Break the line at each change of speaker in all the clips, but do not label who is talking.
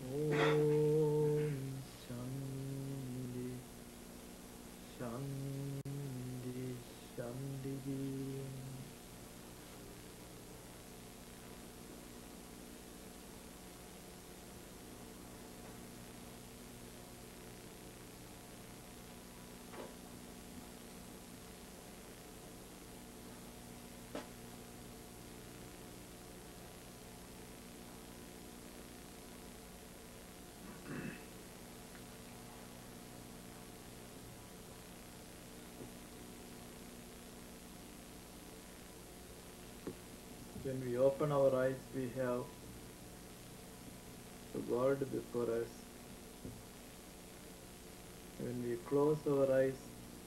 Om Shanti Shanti Shanti. When we open our eyes, we have the world before us. When we close our eyes,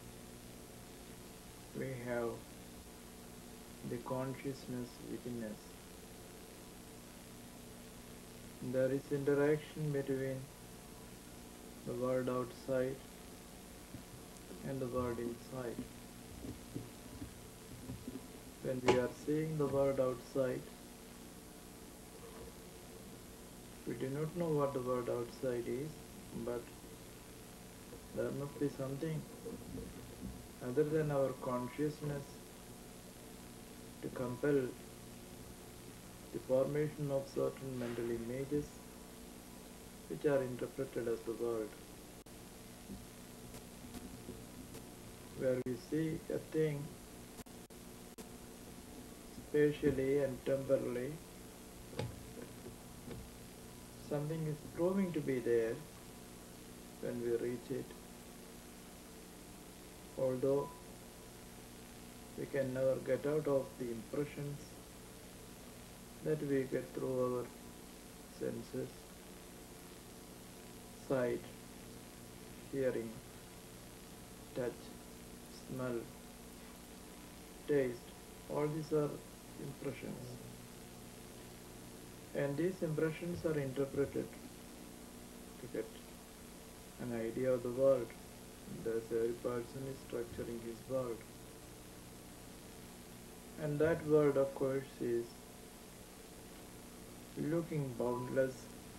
we have the consciousness within us. There is interaction between the world outside and the world inside. When we are seeing the world outside, we do not know what the world outside is, but there must be something other than our consciousness to compel the formation of certain mental images which are interpreted as the world. Where we see a thing spatially and temporally, something is proving to be there when we reach it, although we can never get out of the impressions that we get through our senses, sight, hearing, touch, smell, taste. All these are impressions. And these impressions are interpreted to get an idea of the world. Thus every person is structuring his world. And that world, of course, is looking boundless.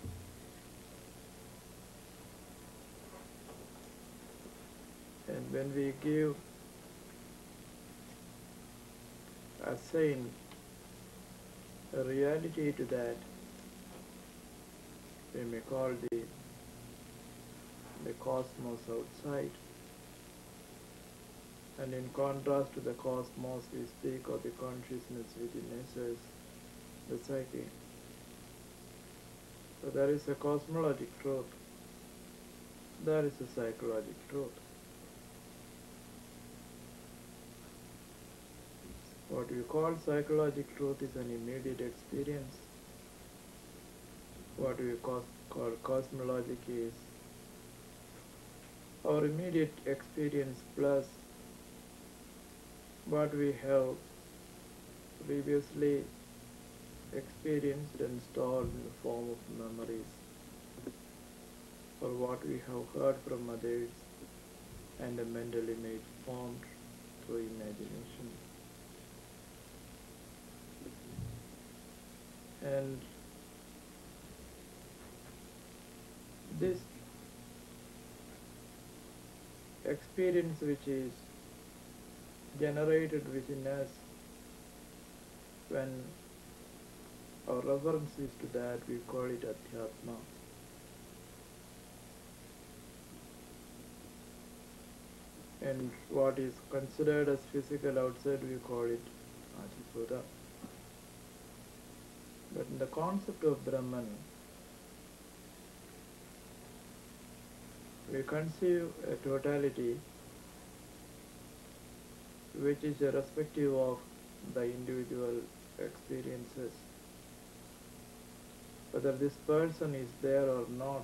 And when we give assign a reality to that, we may call the cosmos outside. And in contrast to the cosmos, we speak of the consciousness within us as the psyche. So there is a cosmologic truth. There is a psychological truth. What we call psychological truth is an immediate experience. What we call cosmologic is our immediate experience plus what we have previously experienced and stored in the form of memories, or what we have heard from others and a mental image formed through imagination. And this experience which is generated within us, when our reference is to that, we call it Adhyatma. And what is considered as physical outside, we call it Adhipura. But in the concept of Brahman, we conceive a totality which is irrespective of the individual experiences. Whether this person is there or not,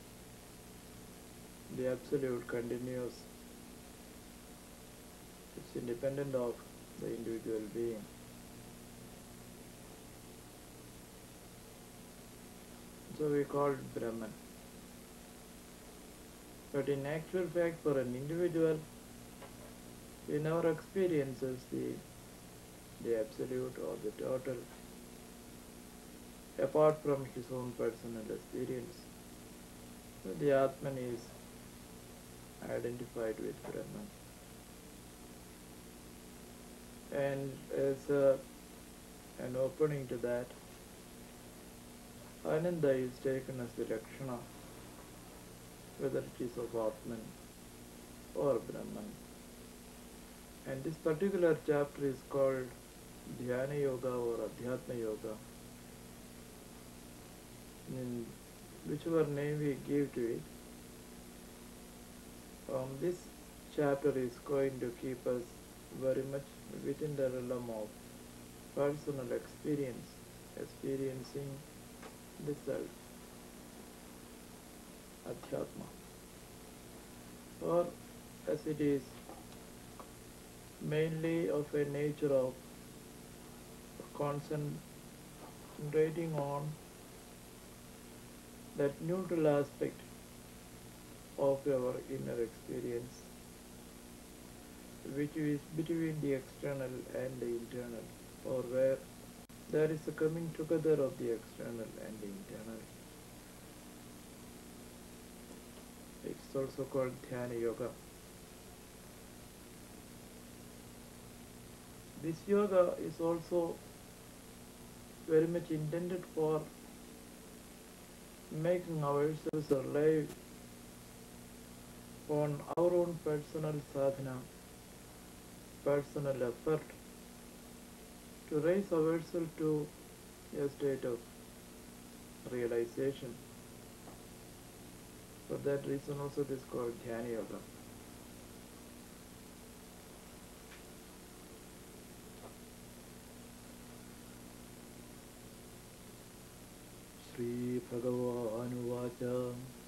the absolute continues. It's independent of the individual being. So we call it Brahman. But in actual fact, for an individual, he never experiences the absolute or the total apart from his own personal experience. The Atman is identified with Brahman. And as an opening to that, Ananda is taken as the Lakshana, whether it is of Atman or Brahman. And this particular chapter is called Dhyana Yoga or Adhyatma Yoga. In whichever name we give to it, this chapter is going to keep us very much within the realm of personal experience, experiencing the self, Adhyatma. Or as it is mainly of a nature of concentrating on that neutral aspect of our inner experience, which is between the external and the internal, or where there is a coming together of the external and the internal. It's also called Dhyana Yoga. This yoga is also very much intended for making ourselves alive on our own personal sadhana, personal effort to raise ourselves to a state of realization. For that reason also this is called Dhyana Yoga. Shri Bhagavan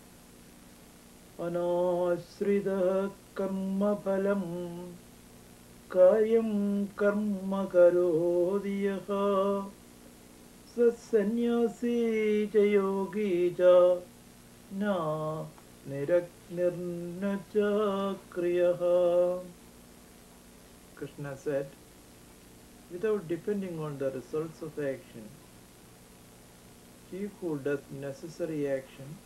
Anashrita karma phalam karyam karma karodi yaha sasannyasi cha yogi cha na niraknirna cha kriyaha. Krishna said, without depending on the results of action, he who does necessary action,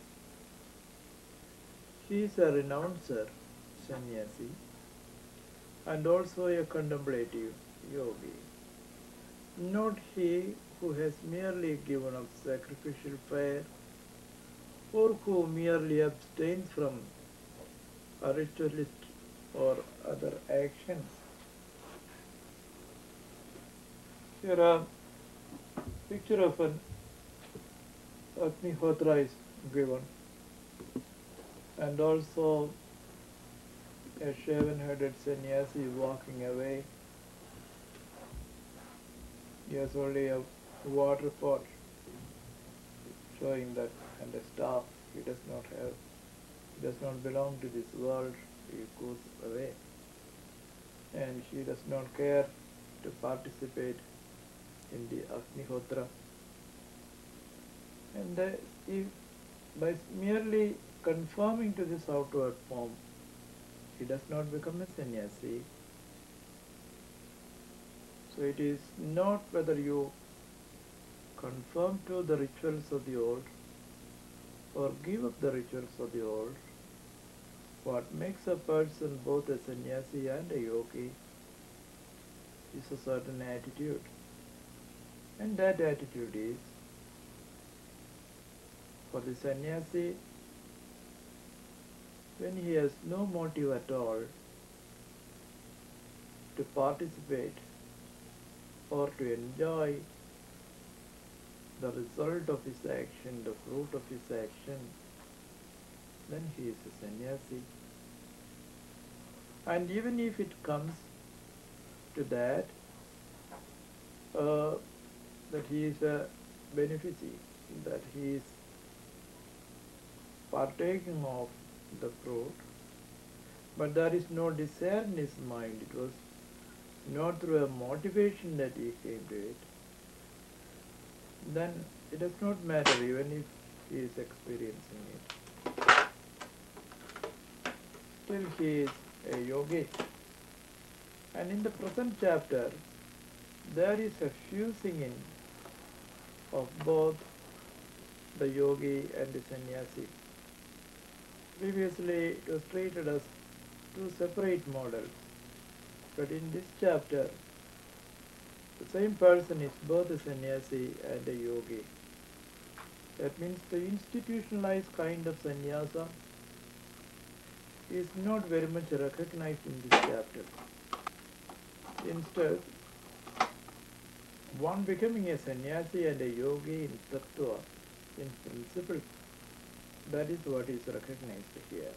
he is a renouncer, sannyasi, and also a contemplative yogi. Not he who has merely given up sacrificial fire or who merely abstains from ritualist or other actions. Here a picture of an Agnihotra is given, and also a shaven-headed sannyasi walking away. He has only a water pot showing that, and a staff. He does not belong to this world. He goes away, and she does not care to participate in the Agnihotra. And by merely conforming to this outward form, he does not become a sannyasi. So it is not whether you conform to the rituals of the old or give up the rituals of the old. What makes a person both a sannyasi and a yogi is a certain attitude. And that attitude is, for the sannyasi, when he has no motive at all to participate or to enjoy the result of his action, the fruit of his action, then he is a sannyasi. And even if it comes to that, that he is a beneficiary, that he is partaking of the fruit, but there is no desire in his mind. It was not through a motivation that he came to it. Then it does not matter even if he is experiencing it. Still he is a yogi. And in the present chapter, there is a fusing in of both the yogi and the sannyasi. Previously, it was treated as two separate models, but in this chapter, the same person is both a sannyasi and a yogi. That means the institutionalized kind of sannyasa is not very much recognized in this chapter. Instead, one becoming a sannyasi and a yogi in tattva, in principle, that is what is recognized here.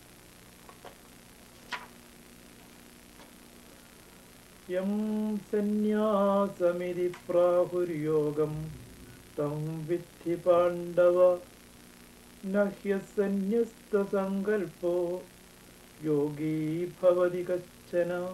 Yam sannyāsamidhi prahuryogam tam vidhi pandava nahya sannyasta sankalpo yogi bhavati kachana.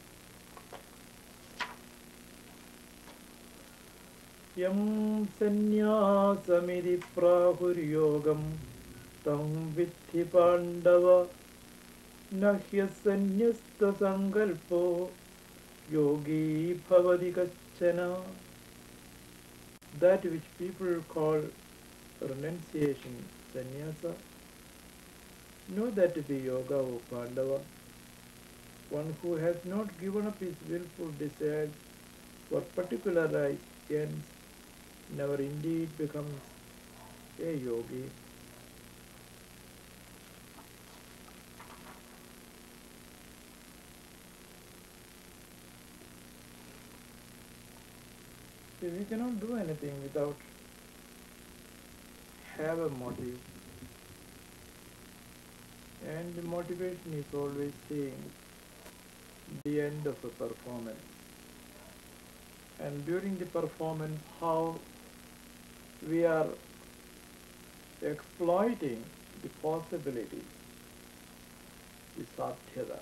Yam sannyāsamidhi prahuryogam tam vidhi pandava nahya sannyasta sankalpo yogi bhavati kachana. That which people call renunciation, sannyasa, know that to be yoga, O Pandava. One who has not given up his willful desires for particular ends never indeed becomes a yogi. See, we cannot do anything without have a motive, and the motivation is always seeing the end of a performance, and during the performance how we are exploiting the possibility, the sadhyata.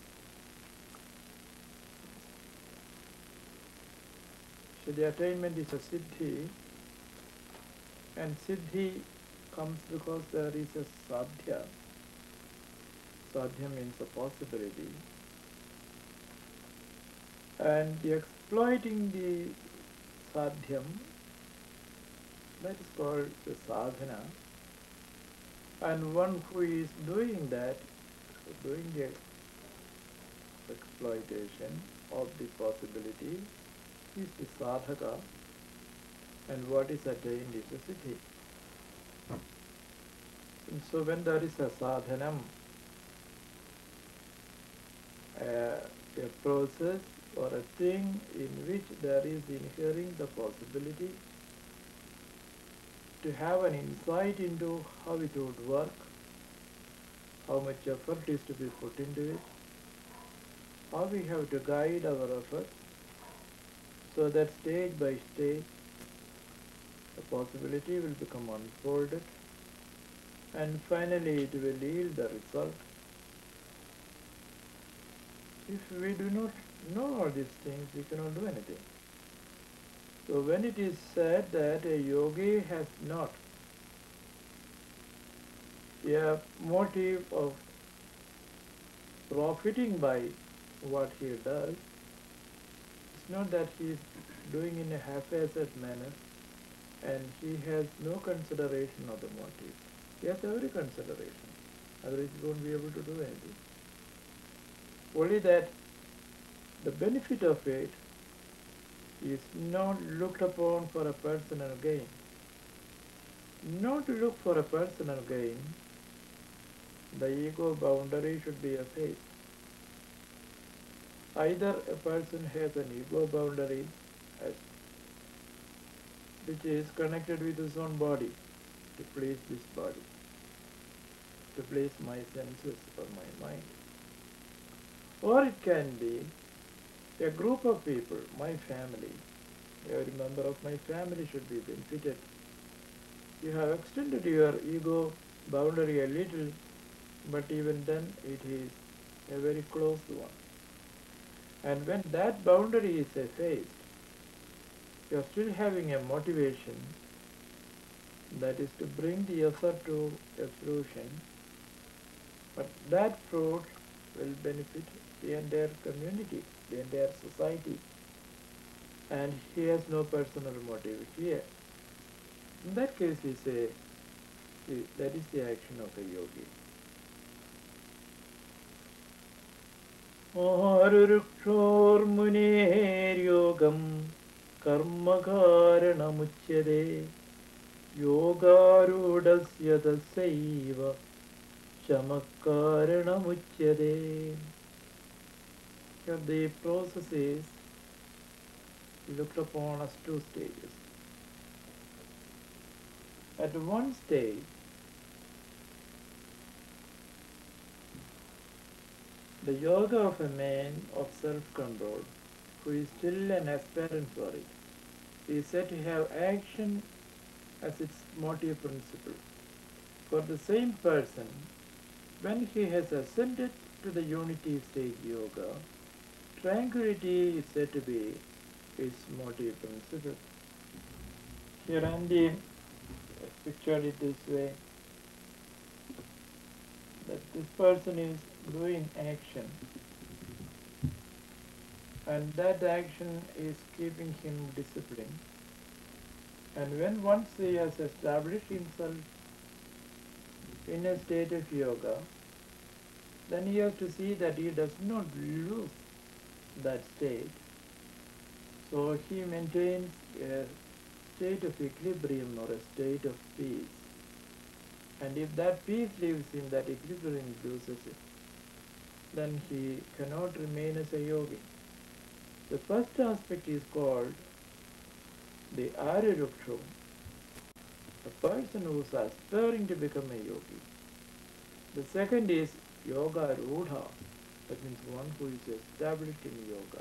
So the attainment is a siddhi, and siddhi comes because there is a sadhya. Sadhya means a possibility. And the exploiting the sadhyam, that is called the sadhana. And one who is doing that, doing the exploitation of the possibility, is the sadhaka, and what is attained is the siddhi. And so when there is a sadhanam, a process or a thing in which there is inherent the possibility to have an insight into how it would work, how much effort is to be put into it, how we have to guide our effort, so that stage by stage the possibility will become unfolded, and finally it will yield the result. If we do not know all these things, we cannot do anything. So when it is said that a yogi has not a motive of profiting by what he does, it's not that he is doing in a haphazard manner and he has no consideration of the motive. He has every consideration, otherwise he won't be able to do anything. Only that the benefit of it is not looked upon for a personal gain. Not to look for a personal gain, the ego boundary should be effaced. Either a person has an ego boundary which is connected with his own body, to please this body, to please my senses or my mind. Or it can be a group of people, my family. Every member of my family should be benefited. You have extended your ego boundary a little, but even then it is a very close one. And when that boundary is effaced, you are still having a motivation, that is to bring the effort to a fruition, but that fruit will benefit the entire community, the entire society, and he has no personal motive here. In that case we say, that is the action of a yogi. ആരുരുക്ഷോർമുനേര്യോഗം കർമ്മകാരണമുച്യതേ യോഗാരൂഢസ്യ തസ്യൈവ ശമകാരണമുച്യതേ. Here the process is looked upon as two stages. At one stage, the yoga of a man of self-control who is still an aspirant for it is said to have action as its motive principle. For the same person, when he has ascended to the unity stage yoga, tranquility is said to be its motive principle. Here Andy pictured it this way, that this person is doing action, and that action is keeping him disciplined. And when once he has established himself in a state of yoga, then he has to see that he does not lose that state. So he maintains a state of equilibrium or a state of peace. And if that peace leaves him, that equilibrium loses it, then he cannot remain as a yogi. The first aspect is called the Aryarukshu, a person who is aspiring to become a yogi. The second is Yoga Rudha, that means one who is established in yoga.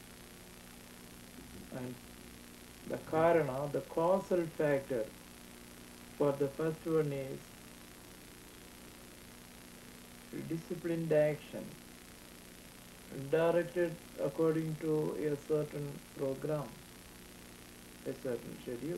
And the Karana, the causal factor for the first one is disciplined action, directed according to a certain program, a certain schedule.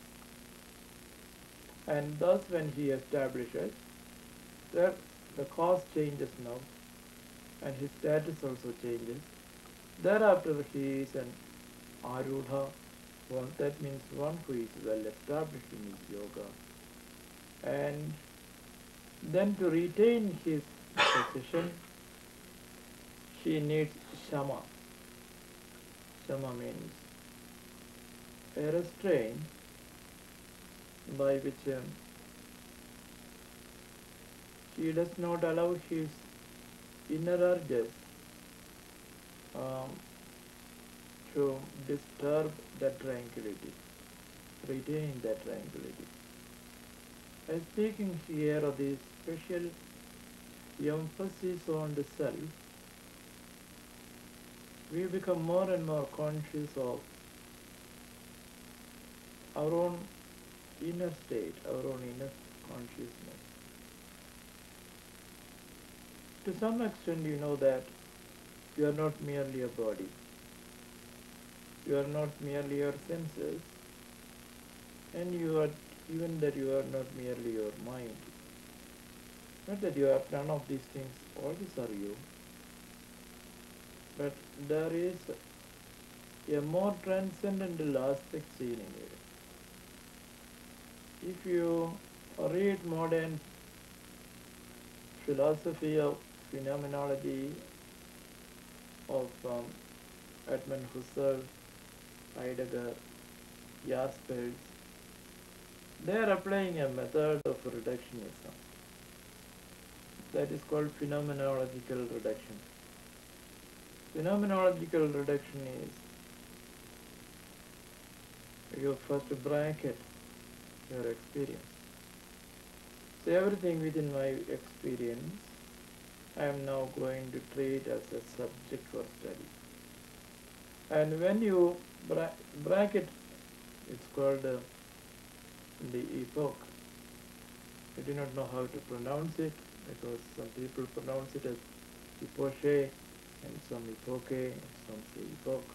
And thus when he establishes, the cause changes now, and his status also changes. Thereafter he is an Arudha, that means one who is well established in his yoga. And then to retain his position, she needs Shama. Shama means a restraint by which he does not allow his inner urges to disturb that tranquility, retain that tranquility. I am speaking here of the special emphasis on the self. We become more and more conscious of our own inner state, our own inner consciousness. To some extent, you know that you are not merely a body. You are not merely your senses, and even that you are not merely your mind. Not that you have none of these things, all these are you. But there is a more transcendental aspect seen in it. If you read modern philosophy of phenomenology of Edmund Husserl, Heidegger, Jaspers, they are applying a method of reductionism that is called phenomenological reduction. Phenomenological reduction is you first bracket your experience. So everything within my experience I am now going to treat as a subject for study. And when you bracket, it's called the epoch. I do not know how to pronounce it because some people pronounce it as epoche and some epoche and some say epoch,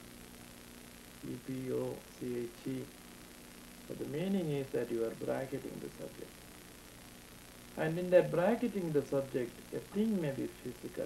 E-P-O-C-H-E. But the meaning is that you are bracketing the subject. And in that bracketing the subject, a thing may be physical.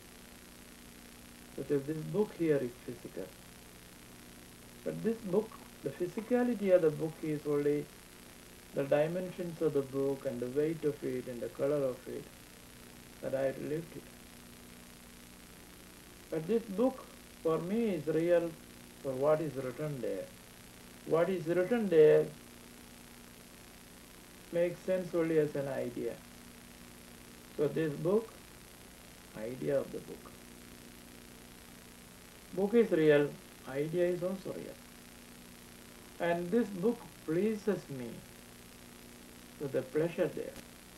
Such as this book here is physical. But this book, the physicality of the book is only the dimensions of the book and the weight of it and the color of it that I have lived it. But this book for me is real for what is written there. What is written there makes sense only as an idea. So this book, idea of the book. Book is real, idea is also real. And this book pleases me with the pleasure there.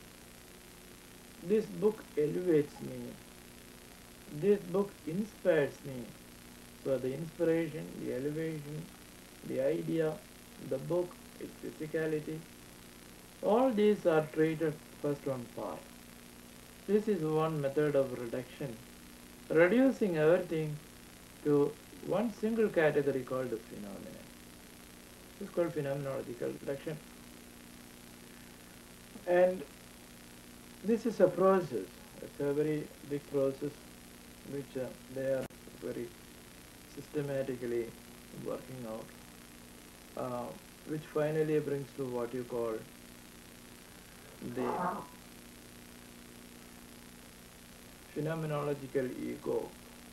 This book elevates me. This book inspires me. So the inspiration, the elevation, the idea, the book, its physicality, all these are treated first on par. This is one method of reduction, reducing everything to one single category called the phenomenon. This is called phenomenological reduction. And this is a process. It's a very big process which they are very systematically working out, which finally brings to what you call the phenomenological ego.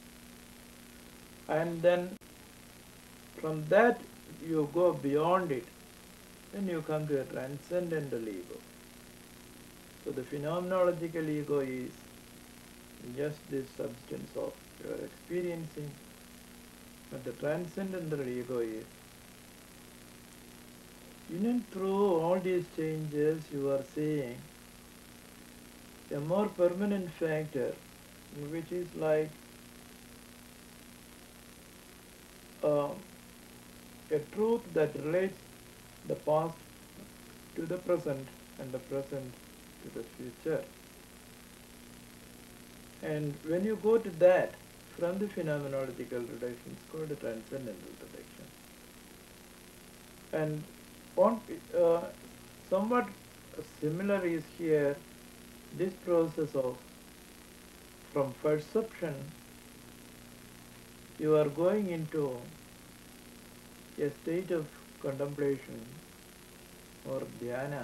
And then from that you go beyond it, then you come to a transcendental ego. So the phenomenological ego is just this substance of your experiencing, but the transcendental ego is in and through all these changes you are seeing a more permanent factor, which is like a truth that relates the past to the present and the present to the future. And when you go to that, from the phenomenological reduction, it's called the transcendental reduction. And somewhat similar is here this process of from perception you are going into a state of contemplation or dhyana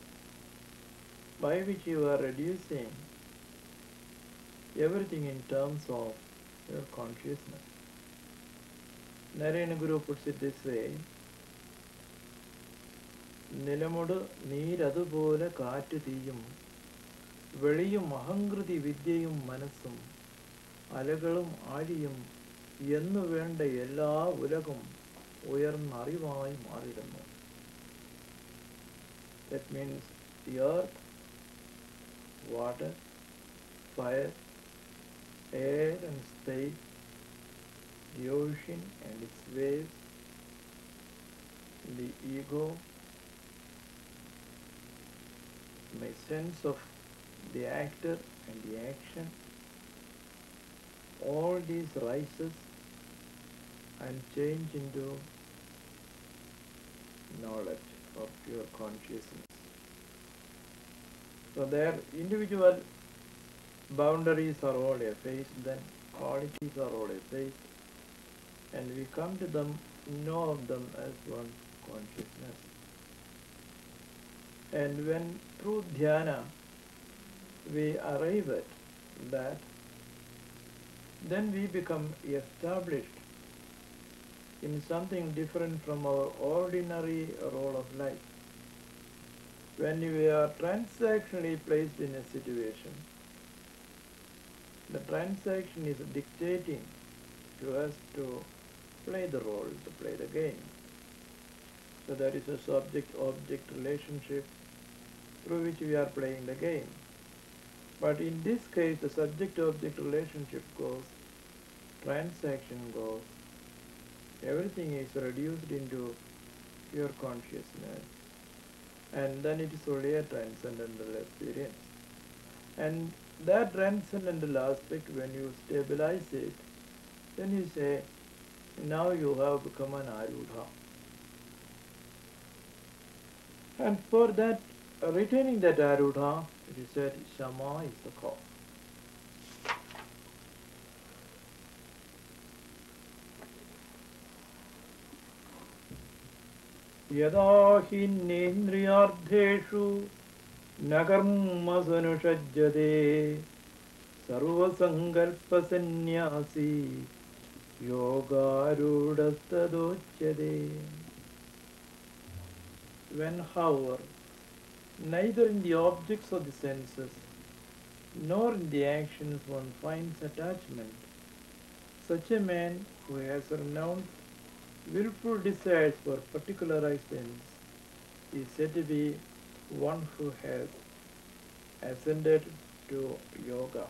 by which you are reducing everything in terms of your consciousness. Narayana Guru puts it this way, നിലമുട് നീരതുപോലെ കാറ്റ് തീയും വെളിയും അഹങ്കൃതി വിദ്യയും മനസ്സും അലകളും ആഴിയും എന്നു വേണ്ട എല്ലാ ഉലകും ഉയർന്നറിവായി മാറിയിരുന്നു. That means the earth, water, fire, air and space, the ocean and its waves, the ego, my sense of the actor and the action, all these rises and change into knowledge or pure consciousness. So their individual boundaries are all effaced, then qualities are all effaced, and we come to them, know of them as one consciousness. And when through dhyana we arrive at that, then we become established in something different from our ordinary role of life. When we are transactionally placed in a situation, the transaction is dictating to us to play the role, to play the game. So there is a subject-object relationship through which we are playing the game. But in this case, the subject-object relationship goes, transaction goes, everything is reduced into pure consciousness, and then it is only a transcendental experience. And that transcendental aspect, when you stabilize it, then you say, now you have become an Arudha. And for that, retaining that Arudha, it is said, Shama is the cause. यदा हिन्नेन्द्रियार्थेषु न कर्मसनुषज्यते Sarvasankalpa sannyasi yogarudastadochyade. When, however, neither in the objects of the senses nor in the actions one finds attachment, such a man who has renounced willful desires for particularized ends is said to be one who has ascended to yoga.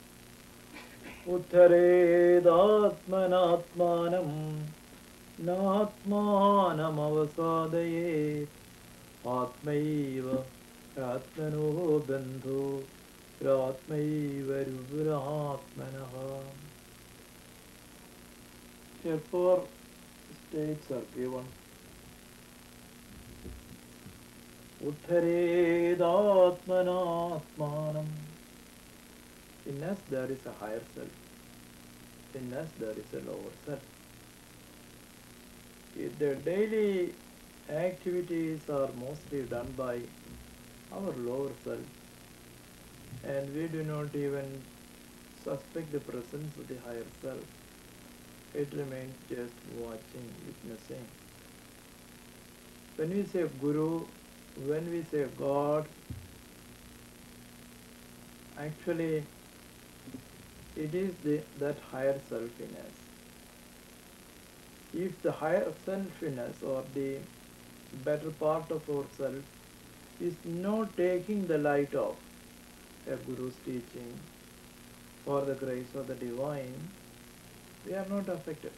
Uttaredatmanatmanam natmanamavasadayet atmaiva atmano bandhu ratmaiva ruburatmanaha. Here four states are given. Uttaredatmanatmanam. In us there is a higher self. In us there is a lower self. If the daily activities are mostly done by our lower self, and we do not even suspect the presence of the higher self, it remains just watching, witnessing. When we say Guru, when we say God, actually it is that higher self in us. If the higher self in us, or the better part of ourself, is not taking the light of a Guru's teaching or the grace of the divine, we are not affected.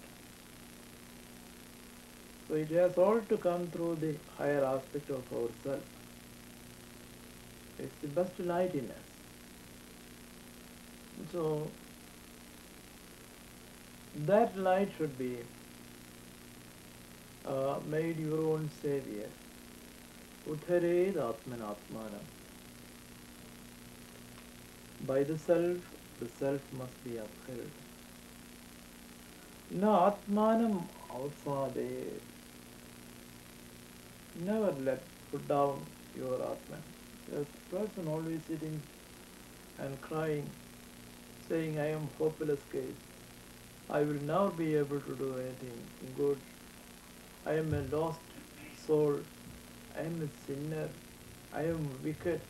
So it has all to come through the higher aspect of ourself. It's the best light in us. So that light should be made your own savior. Uttared atmanatmanam. By the self must be upheld. Na atmanam avsade. Never put down your atman. There's a person always sitting and crying, saying, I am hopeless case. I will never be able to do anything good. I am a lost soul. I am a sinner. I am wicked.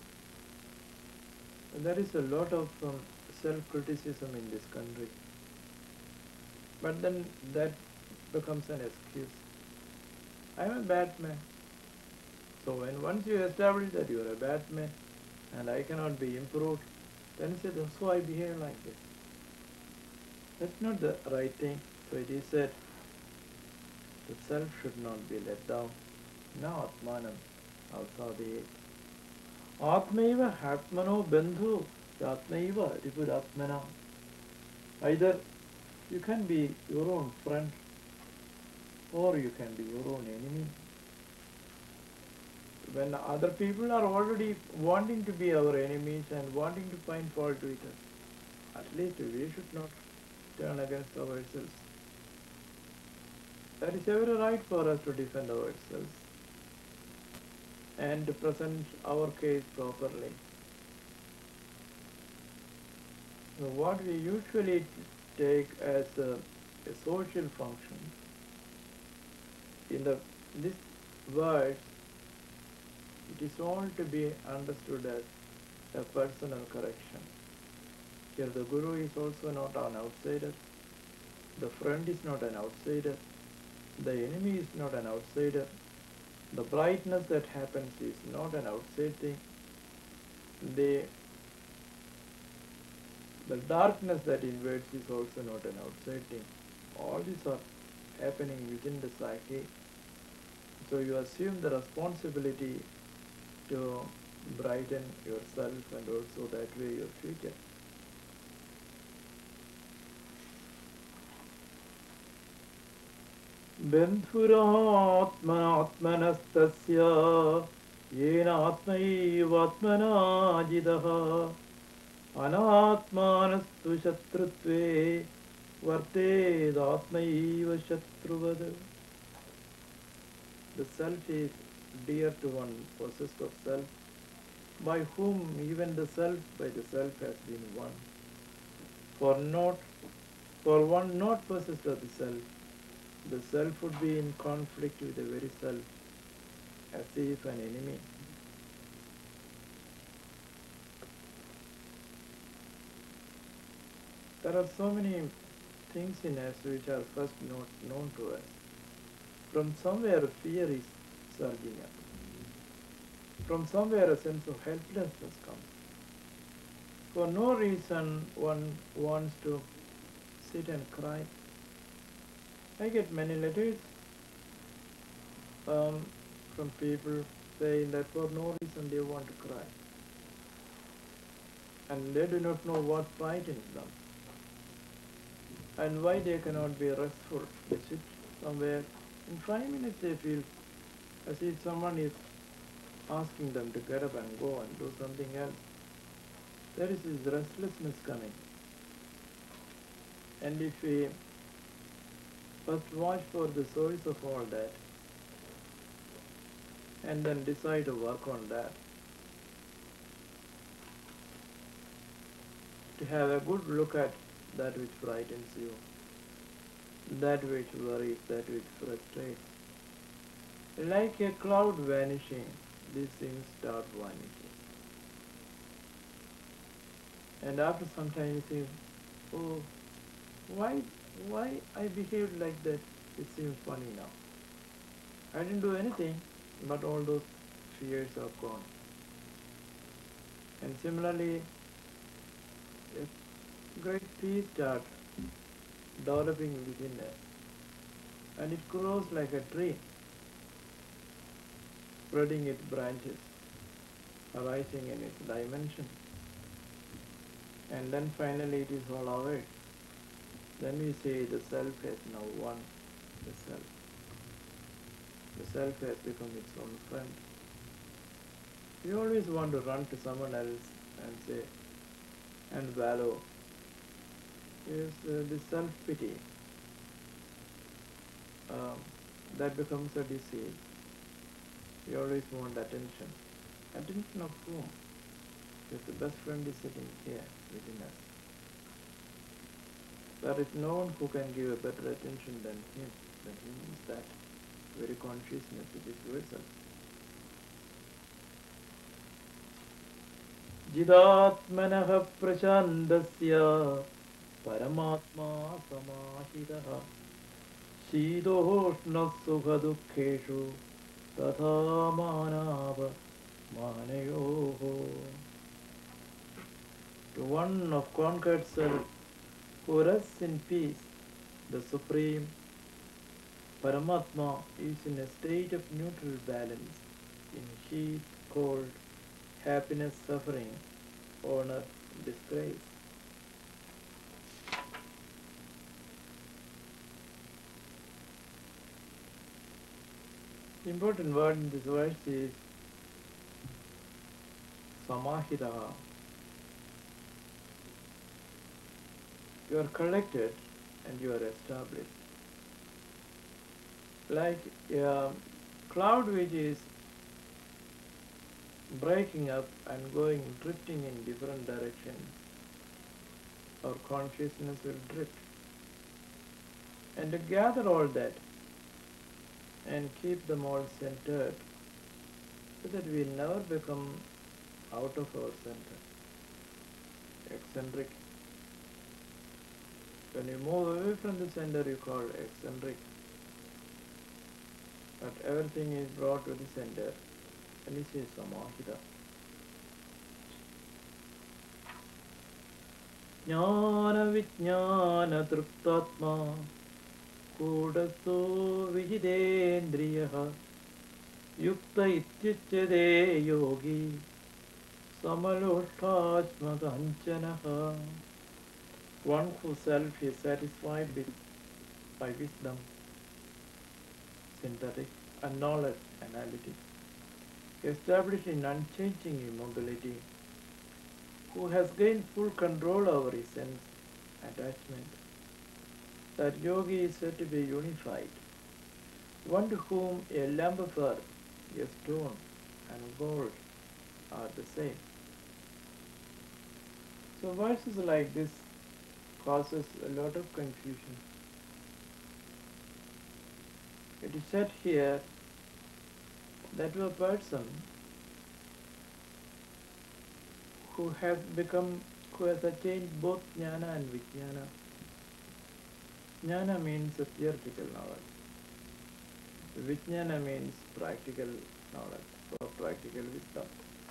And there is a lot of self-criticism in this country. But then that becomes an excuse. I am a bad man. So when once you establish that you are a bad man and I cannot be improved, then you say, so I behave like this. That's not the right thing. So it is said, the self should not be let down. Na atmanam avsadeyet. Atmaiva atmano bandhu atmaiva ripuratmana. Either you can be your own friend or you can be your own enemy. When other people are already wanting to be our enemies and wanting to find fault with us, at least we should not turn against ourselves. That is every right for us to defend ourselves and to present our case properly. So what we usually take as a social function in this verse, it is all to be understood as a personal correction. Here the Guru is also not an outsider, the friend is not an outsider, the enemy is not an outsider, the brightness that happens is not an outside thing, the darkness that invades is also not an outside thing. All these are happening within the psyche. So you assume the responsibility to brighten yourself and also that way your future. Bendhuratmanastasya yena atmaivatmana jidaha anatmanastu shatrutve vartedatmaiva shatruvad. The self is dear to one possessed of self, by whom even the self by the self has been won. For not for one not possessed of the self would be in conflict with the very self, as if an enemy. There are so many things in us which are first not known to us. From somewhere fear is surging up. From somewhere a sense of helplessness comes. For no reason one wants to sit and cry. I get many letters from people saying that for no reason they want to cry. And they do not know what frightens them. And why they cannot be restful. They sit somewhere. In 5 minutes they feel as if someone is asking them to get up and go and do something else. There is this restlessness coming. And if we first watch for the source of all that, and then decide to work on that, to have a good look at that which frightens you, that which worries, that which frustrates. Like a cloud vanishing, these things start vanishing. And after some time you think, oh, why I behaved like that? It seems funny now. I didn't do anything, but all those fears are gone. And similarly, a great peace starts developing within us. And it grows like a tree, spreading its branches, arising in its dimension. And then finally it is all over. Then we say the self has now won the self. The self has become its own friend. We always want to run to someone else and say, and wallow. Is the self-pity. That becomes a disease. We always want attention. Attention of whom? Because the best friend is sitting here within us. There is no one who can give a better attention than him. Than him is that very consciousness, it is yourself. Jidatmanah prachandasya paramatma samahitaha शीतोष्ण सुख दुःखेषु तथा मानाव मानयोः. To one of conquered self who rests in peace, the Supreme Paramatma is in a state of neutral balance, in heat, cold, happiness, suffering, honor, disgrace. The important word in this verse is samahita. You are collected and you are established. Like a cloud which is breaking up and going, drifting in different directions, our consciousness will drift. And to gather all that and keep them all centered so that we never become out of our center, eccentric. When you move away from the center, you call eccentric. But everything is brought to the center, and this is samahita. Jnana vijnana truptatma Kudaso vijidendriyaha yukta ityuchyate yogi samalosthachma kanchanaha. One whose self is satisfied with by wisdom, synthetic, and knowledge, analytic, established in unchanging immobility, who has gained full control over his sense attachment. That yogi is said to be unified, one to whom a lamp of earth, a stone, and gold are the same. So verses like this causes a lot of confusion. It is said here that a person who has become, who has attained both jnana and vijnana. Jnana means a theoretical knowledge. Vijnana means practical knowledge or practical wisdom.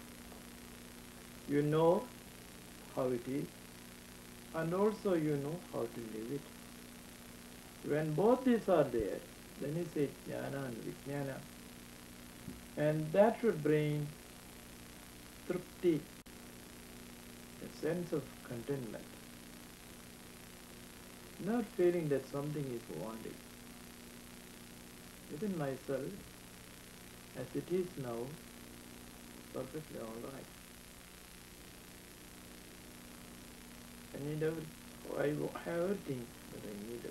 You know how it is, and also you know how to live it. When both these are there, then you say jnana and vijnana. And that should bring trupti, a sense of contentment. Not feeling that something is wanting. Within myself, as it is now, perfectly all right. I need I have everything that I needed.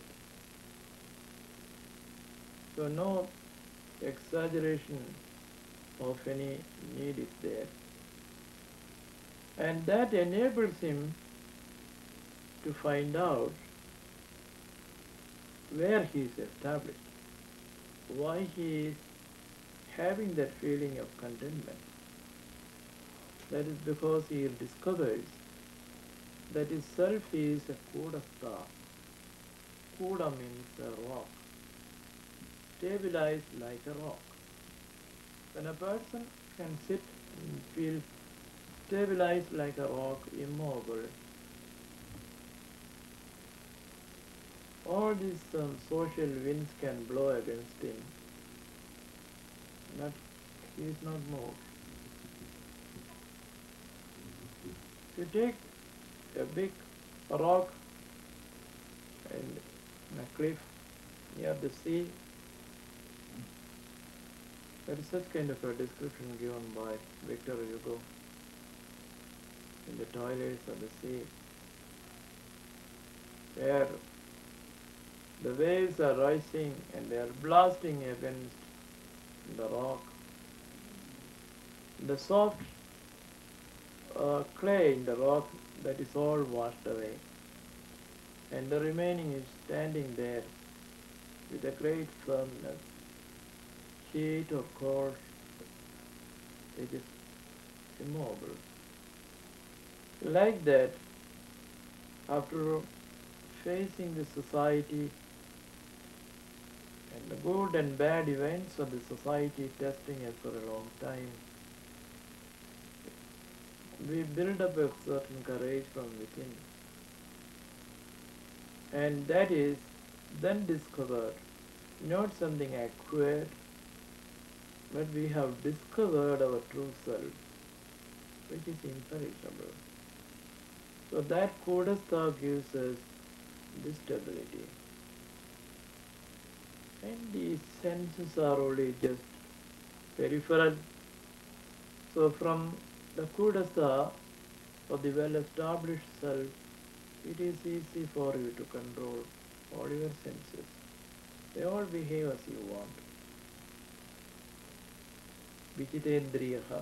So no exaggeration of any need is there. And that enables him to find out where he is established, why he is having that feeling of contentment. That is because he discovers that his self is a kudastha. Kuda means a rock, stabilized like a rock. When a person can sit and feel stabilized like a rock, immobile, all these social winds can blow against him, but he is not moved. If you take a big rock and a cliff near the sea, there is such kind of a description given by Victor Hugo in the toilets of the sea, where the waves are rising and they are blasting against the rock. The soft clay in the rock, that is all washed away, and the remaining is standing there with a great firmness. Heat or cold, it is immobile. Like that, after facing the society and the good and bad events of the society testing us for a long time, we build up a certain courage from within. And that is then discovered, not something acquired, but we have discovered our true self, which is imperishable. So that kudastha gives us this stability. And these senses are only just peripheral. So from the kudastha of the well-established self, it is easy for you to control all your senses. They all behave as you want. Vichitendriyaha.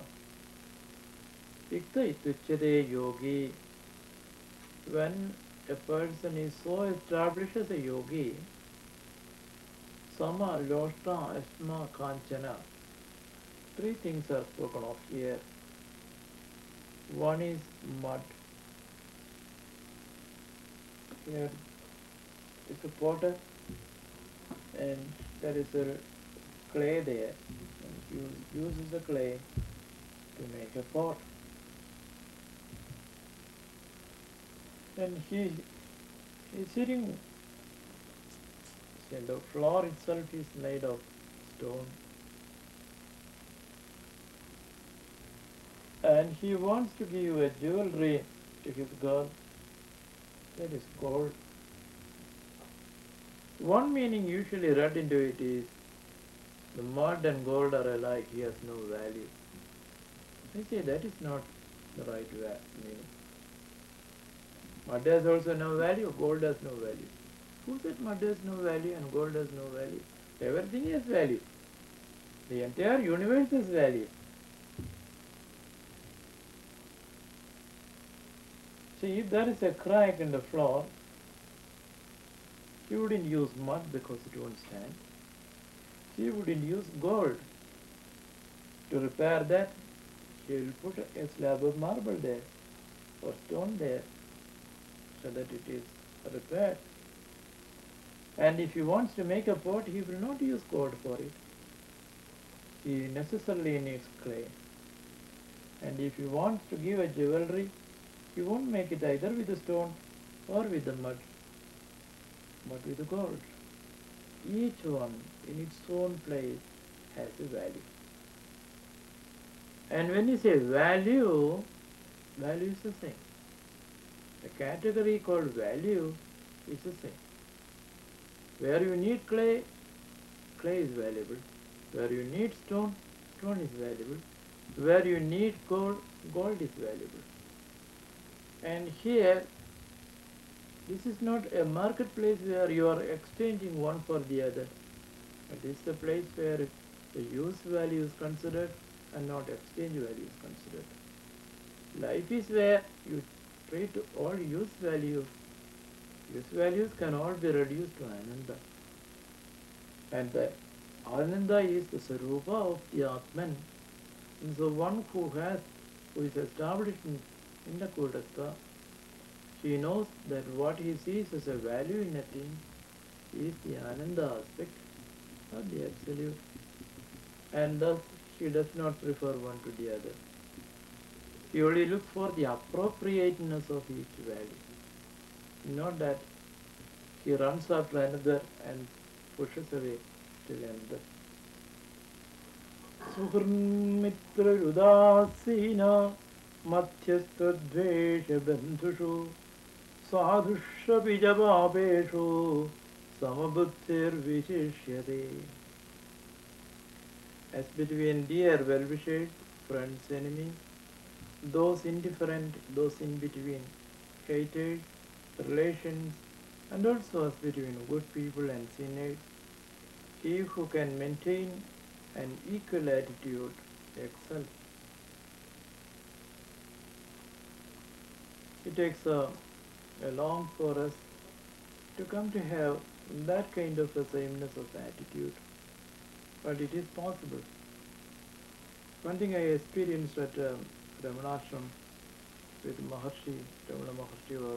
Ikta ituchyate yogi. When a person is so established as a yogi, sama, loshta, asma, kanchana. Three things are spoken of here. One is mud. Here is a potter and there is a clay there. And he uses the clay to make a pot. And he is sitting, and the floor itself is made of stone. And he wants to give a jewelry to his girl, that is gold. One meaning usually read into it is, the mud and gold are alike, he has no value. I say that is not the right meaning. Mud has also no value, gold has no value. Who said mud has no value and gold has no value? Everything has value. The entire universe has value. See, if there is a crack in the floor, he wouldn't use mud because it won't stand. He wouldn't use gold to repair that. He will put a slab of marble there or stone there so that it is repaired. And if he wants to make a pot, he will not use gold for it. He necessarily needs clay. And if he wants to give a jewelry, he won't make it either with the stone or with the mud, but with the gold. Each one in its own place has a value. And when you say value, value is the same. The category called value is the same. Where you need clay, clay is valuable. Where you need stone, stone is valuable. Where you need gold, gold is valuable. And here, this is not a marketplace where you are exchanging one for the other. It is the place where the use value is considered and not exchange value is considered. Life is where you treat all use values. Use values can all be reduced to Ananda. And the Ananda is the Sarupa of the Atman. And so one who is established in the Kudastha, he knows that what he sees as a value in a thing is the Ananda aspect, not the absolute. And thus he does not prefer one to the other. He only looks for the appropriateness of each value. Not that he runs after another and pushes away till another. Suhurmitra udasina madhyastha dvesha bandhushu sadhushapi javapeshu samabuddhir vishishyate. As between dear well-wishers, friends, enemies, those indifferent, those in between, haters, relations, and also as between good people and sinners, he who can maintain an equal attitude excels. It takes a long for us to come to have that kind of a sameness of attitude, but it is possible. One thing I experienced at Ramanashram with Maharshi, Ramana Maharshi, was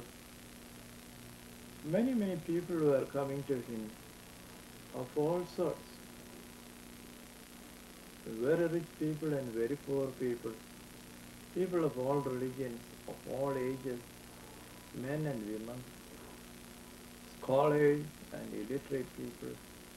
many people were coming to him of all sorts. Very rich people and very poor people, people of all religions, of all ages, men and women, scholars and illiterate people.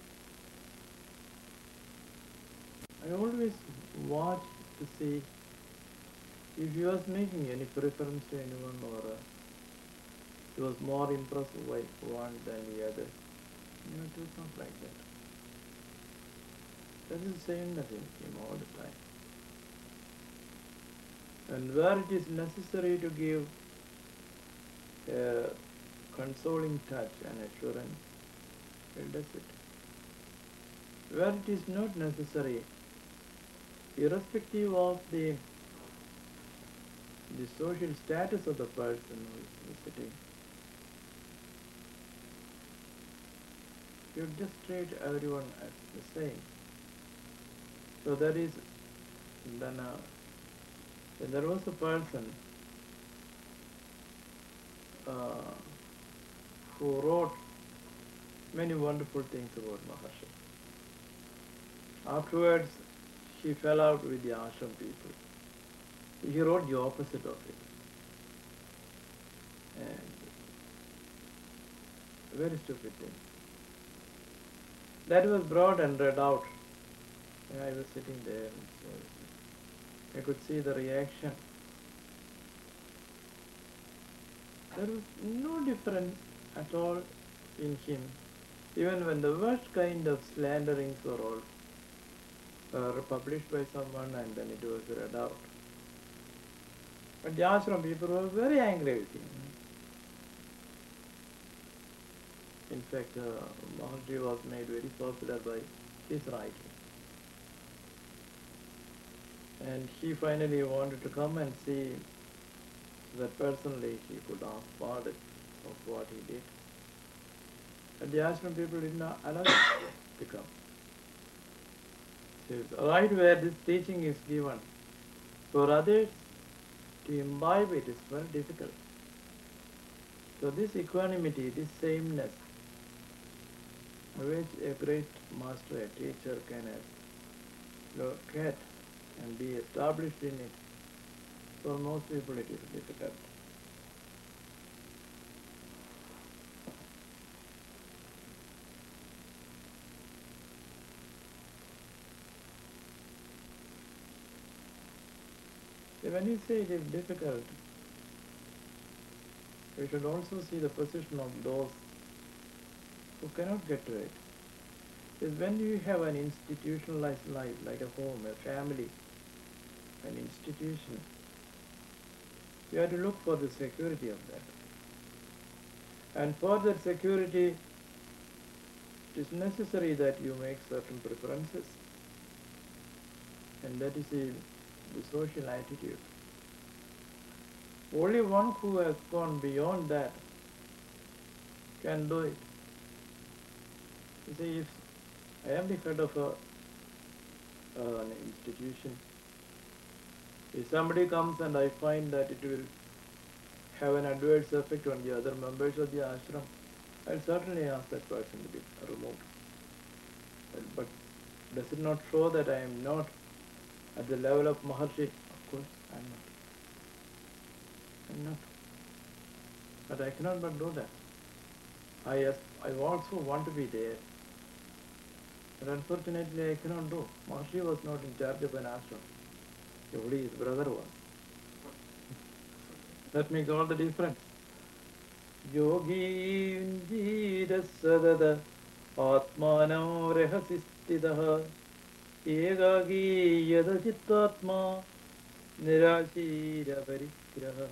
I always watched to see if he was making any preference to anyone or he was more impressed by one than the other. It was not like that. That is the sameness in him all the time. And where it is necessary to give a consoling touch and assurance, he does it. Where it is not necessary, irrespective of the social status of the person who is visiting, you just treat everyone as the same. So there is, then there was a person who wrote many wonderful things about Maharshi. Afterwards, he fell out with the ashram people. He wrote the opposite of it. And very stupid thing. That was brought and read out. I was sitting there, and so I could see the reaction. There was no difference at all in him, even when the worst kind of slanderings were all published by someone and then it was read out. But the ashram people were very angry with him. In fact, Maharshi was made very popular by his writing. And he finally wanted to come and see that personally he could ask pardon of what he did. And the ashram people did not allow him to come. So right where this teaching is given, for others to imbibe it is very difficult. So this equanimity, this sameness, which a great master, a teacher can get and be established in it, for most people it is difficult. So when you say it is difficult, we should also see the position of those who cannot get to it. Is when you have an institutionalized life, like a home, a family, an institution, you have to look for the security of that. And for that security, it is necessary that you make certain preferences. And that is the social attitude. Only one who has gone beyond that can do it. You see, if I am the head of an institution, if somebody comes and I find that it will have an adverse effect on the other members of the ashram, I'll certainly ask that person to be removed. But does it not show that I am not at the level of Maharshi? Of course, I am not. I am not. But I cannot but do that. I also want to be there. But unfortunately I cannot do. Maharshi was not in charge of an ashram. Only his brother was. That makes all the difference. Yogi Indira Sadada Atmanam Rahasistidaha Egagi Yadachitatma Nirashira Parigraha.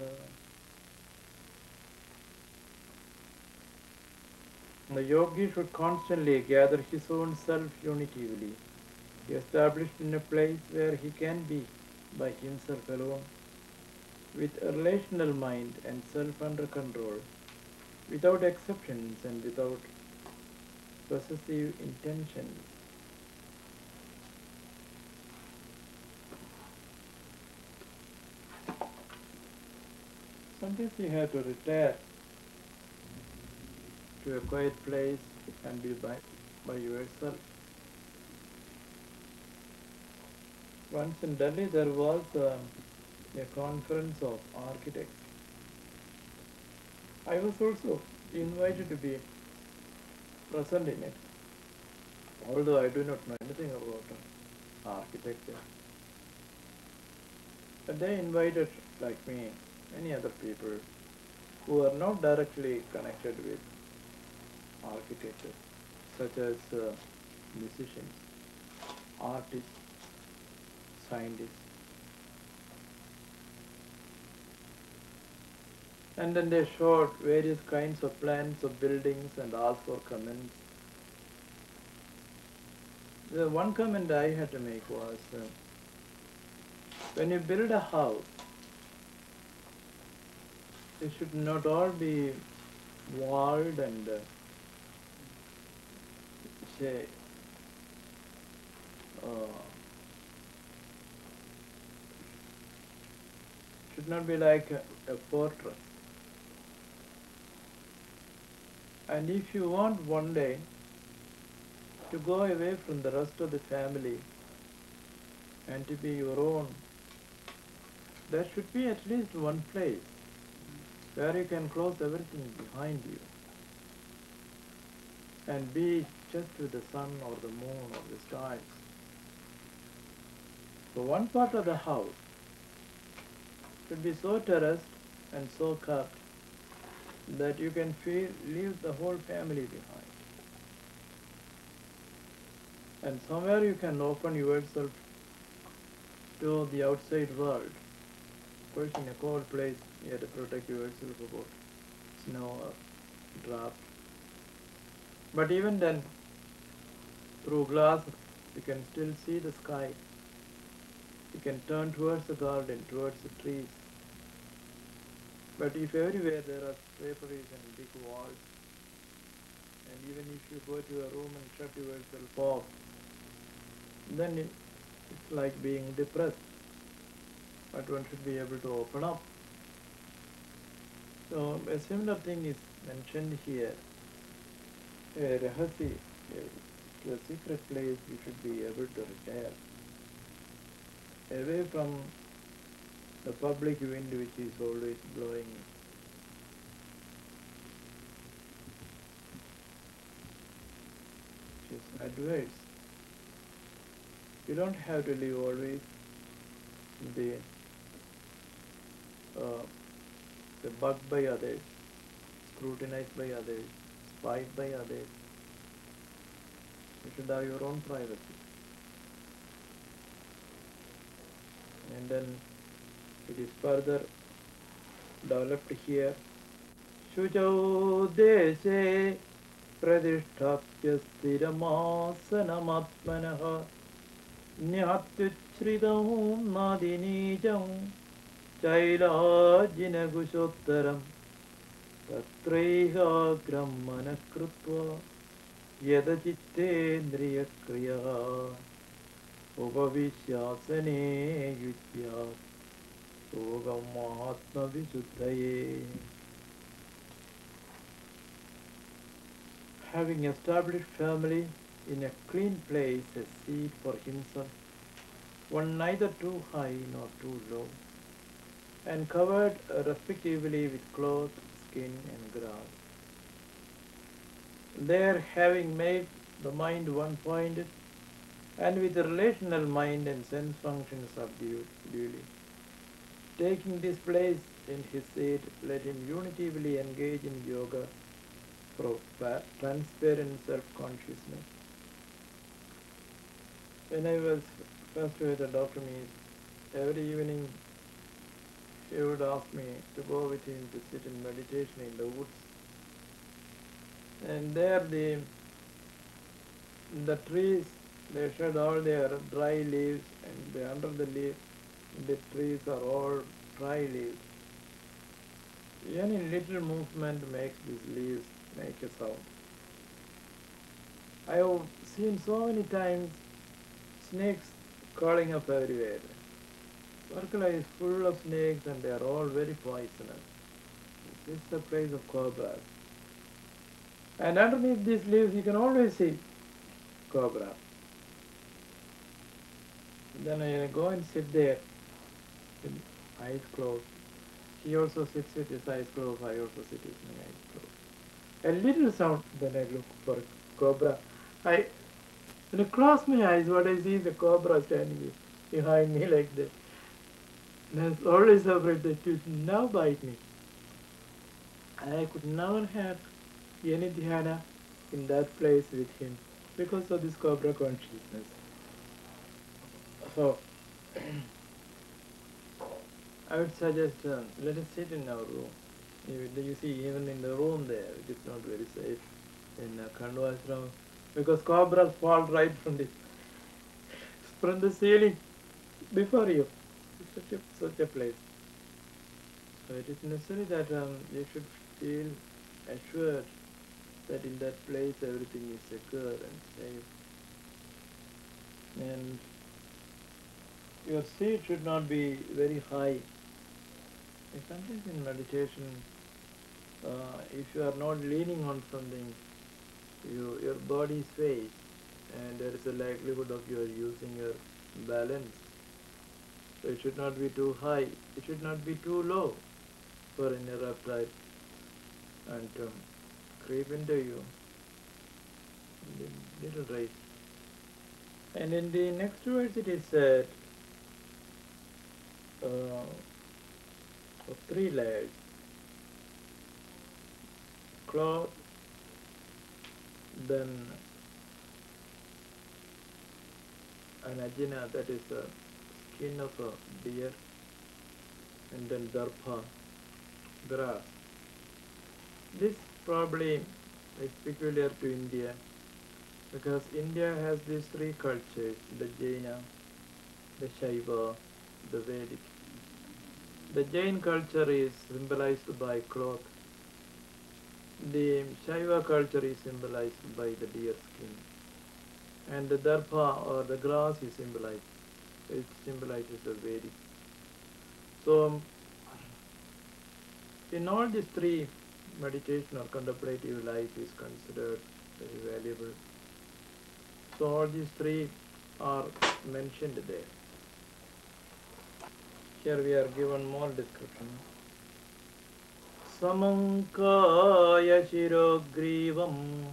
The yogi should constantly gather his own self unitively, established in a place where he can be by himself alone, with a relational mind and self under control, without exceptions and without possessive intentions. Sometimes you have to retire to a quiet place and be by yourself. Once in Delhi there was a conference of architects. I was also invited to be present in it, although I do not know anything about architecture. But they invited, like me, many other people who are not directly connected with architecture, such as musicians, artists, scientists. And then they showed various kinds of plans of buildings and asked for comments. The one comment I had to make was, when you build a house, it should not all be walled and say, should not be like a fortress. And if you want one day to go away from the rest of the family and to be your own, there should be at least one place where you can close everything behind you and be just with the sun or the moon or the stars. So one part of the house should be so terraced and so cut that you can leave the whole family behind. And somewhere you can open yourself to the outside world. Of course, in a cold place, you have to protect yourself about snow or draft. But even then, through glass, you can still see the sky. You can turn towards the garden, towards the trees. But if everywhere there are draperies and big walls, and even if you go to a room and shut yourself off, then it's like being depressed. But one should be able to open up. So a similar thing is mentioned here. A rahasi, to a secret place, you should be able to retire away from the public wind which is always blowing. Which is adverse. You don't have to live always be uh, bugged by others, scrutinized by others, spied by others. You should have your own privacy. And then it is further developed here. Shujau deshe pradishtapya sthiramasanamaatmanah nyatyuchridam nadinijam chailajinagushottaram tatraihagram manakrutva yadachittendriyakriya upavishyasane yutyat Sogam Mahatma Visuddhaye. Having established family in a clean place, a seat for himself, one neither too high nor too low, and covered respectively with cloth, skin, and grass. There, having made the mind one-pointed, and with the relational mind and sense functions subdued duly, taking this place in his seat, let him unitively engage in yoga for transparent self-consciousness. When I was first with the Dr. Mees, every evening he would ask me to go with him to sit in meditation in the woods. And there the trees, they shed all their dry leaves, and under the trees are all dry leaves. Any little movement makes these leaves make a sound. I have seen so many times snakes crawling up everywhere. Varkala is full of snakes and they are all very poisonous. This is the place of cobras. And underneath these leaves you can always see cobra. Then I go and sit there with eyes closed. He also sits with his eyes closed, I also sit with my eyes closed. A little sound, then I look for a cobra. When I close my eyes, what I see is a cobra standing behind me like that. And I was always afraid that it would now bite me. I could never have any dhyana in that place with him because of this cobra consciousness. So, I would suggest let us sit in our room. You see, even in the room there, it is not very safe in Khandwa ashram because cobras fall right from the ceiling before you. It's such a place. So it is necessary that you should feel assured that in that place everything is secure and safe. And your seat should not be very high. Sometimes in meditation, if you are not leaning on something, your body sways, and there is a likelihood of you using your balance. So it should not be too high, it should not be too low for any reptile and creep into you. Little right. And in the next verse it is said, of 3 layers: cloth, then an ajina, that is the skin of a deer, and then darpa, grass. This probably is peculiar to India because India has these 3 cultures: the Jaina, the Shaiva, the Vedic. The Jain culture is symbolized by cloth. The Shaiva culture is symbolized by the deer skin. And the Darpa or the grass is symbolized. It symbolizes the Vedic. So, in all these three, meditation or contemplative life is considered very valuable. So, all these three are mentioned there. Here we are given more description. Samankaya shirogrivam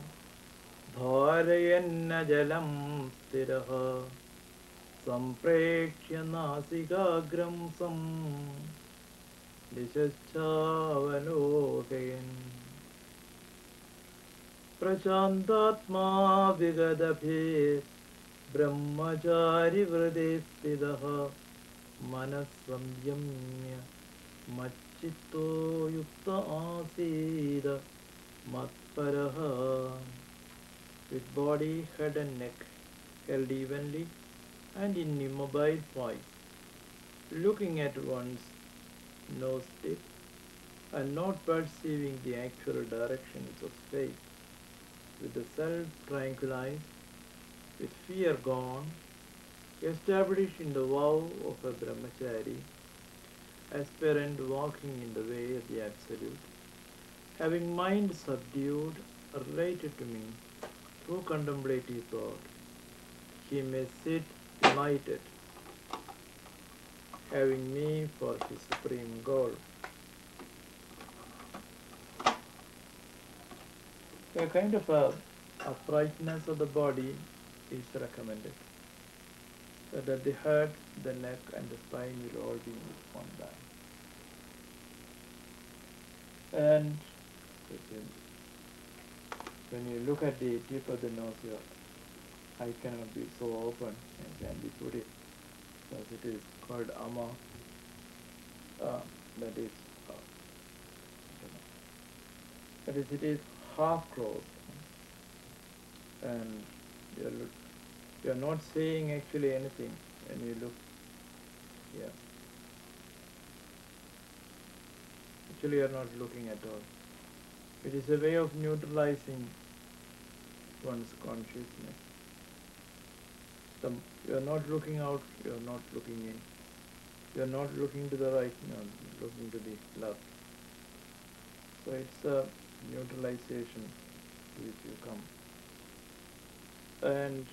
धारयन्न जलं स्थिरः सम्प्रेक्ष्य नासिकाग्रं दिशश्चावलोकयन् प्रशान्तात्मा विगतभेत् ब्रह्मचारिवृदे स्थितः मनः संयम्य मच्चित्तो युक्त आसीद मत्परः. With body, head and neck held evenly and in immobile poise, looking at one's nose tip and not perceiving the actual directions of space, with the self tranquilized, with fear gone, established in the vow of a brahmachari, aspirant walking in the way of the Absolute, having mind subdued, related to me, through contemplative thought, he may sit united, having me for his supreme goal. A kind of uprightness of the body is recommended, so that the head, the neck, and the spine will all be on that. And when you look at the tip of the nose, your eye cannot be so open and can be put it, because it is called ama. That is, it is half closed, and you are not saying actually anything when you look here. Actually, you are not looking at all. It is a way of neutralizing one's consciousness. You are not looking out, you are not looking in. You are not looking to the right, no, looking to the left. So it's a neutralization to which you come. And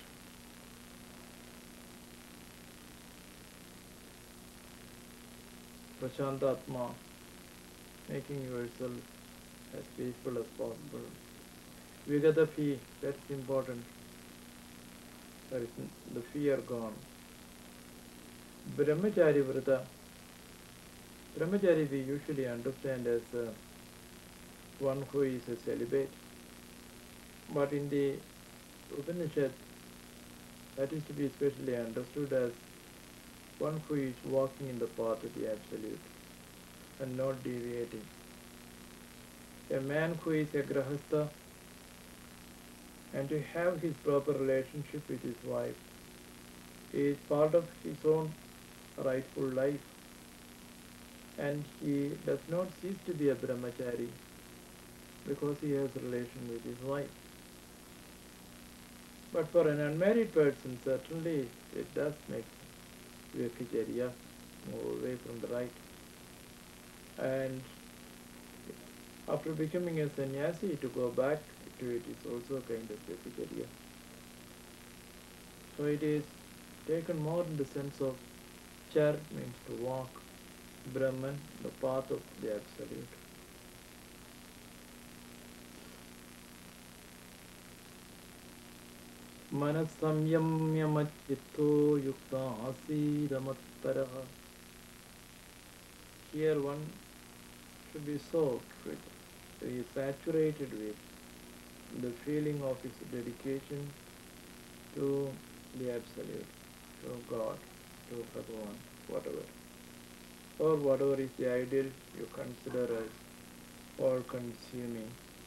Prashantatma, making yourself as peaceful as possible. Vigatapi, that's important. That is the fear gone. Brahmachari Vrata. Brahmachari we usually understand as one who is a celibate. But in the Upanishad, that is to be especially understood as one who is walking in the path of the Absolute and not deviating. A man who is a grahastha and to have his proper relationship with his wife is part of his own rightful life, and he does not cease to be a brahmachari because he has a relation with his wife. But for an unmarried person, certainly it does make vyakicharya, move away from the right. And after becoming a sannyasi, to go back to it is also a kind of vyakicharya. So it is taken more in the sense of char means to walk, Brahman, the path of the Absolute. Manas samyamya macchitto yukta asida matparaha. Here one should be soaked with, he is saturated with the feeling of his dedication to the Absolute, to God, to Bhagavan, whatever. Or whatever is the ideal you consider as all-consuming.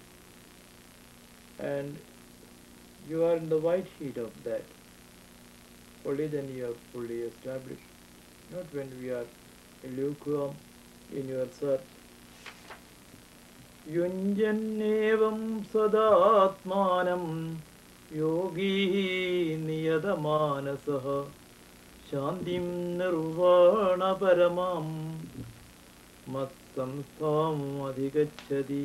And you are in the white heat of that. Only then you are fully established. Not when we are lukewarm in your search. युञ्जन्नेवं सदात्मानं योगी नियतमानसः शान्तिं निर्वाणपरमां मत्संस्थाम् अधिगच्छति.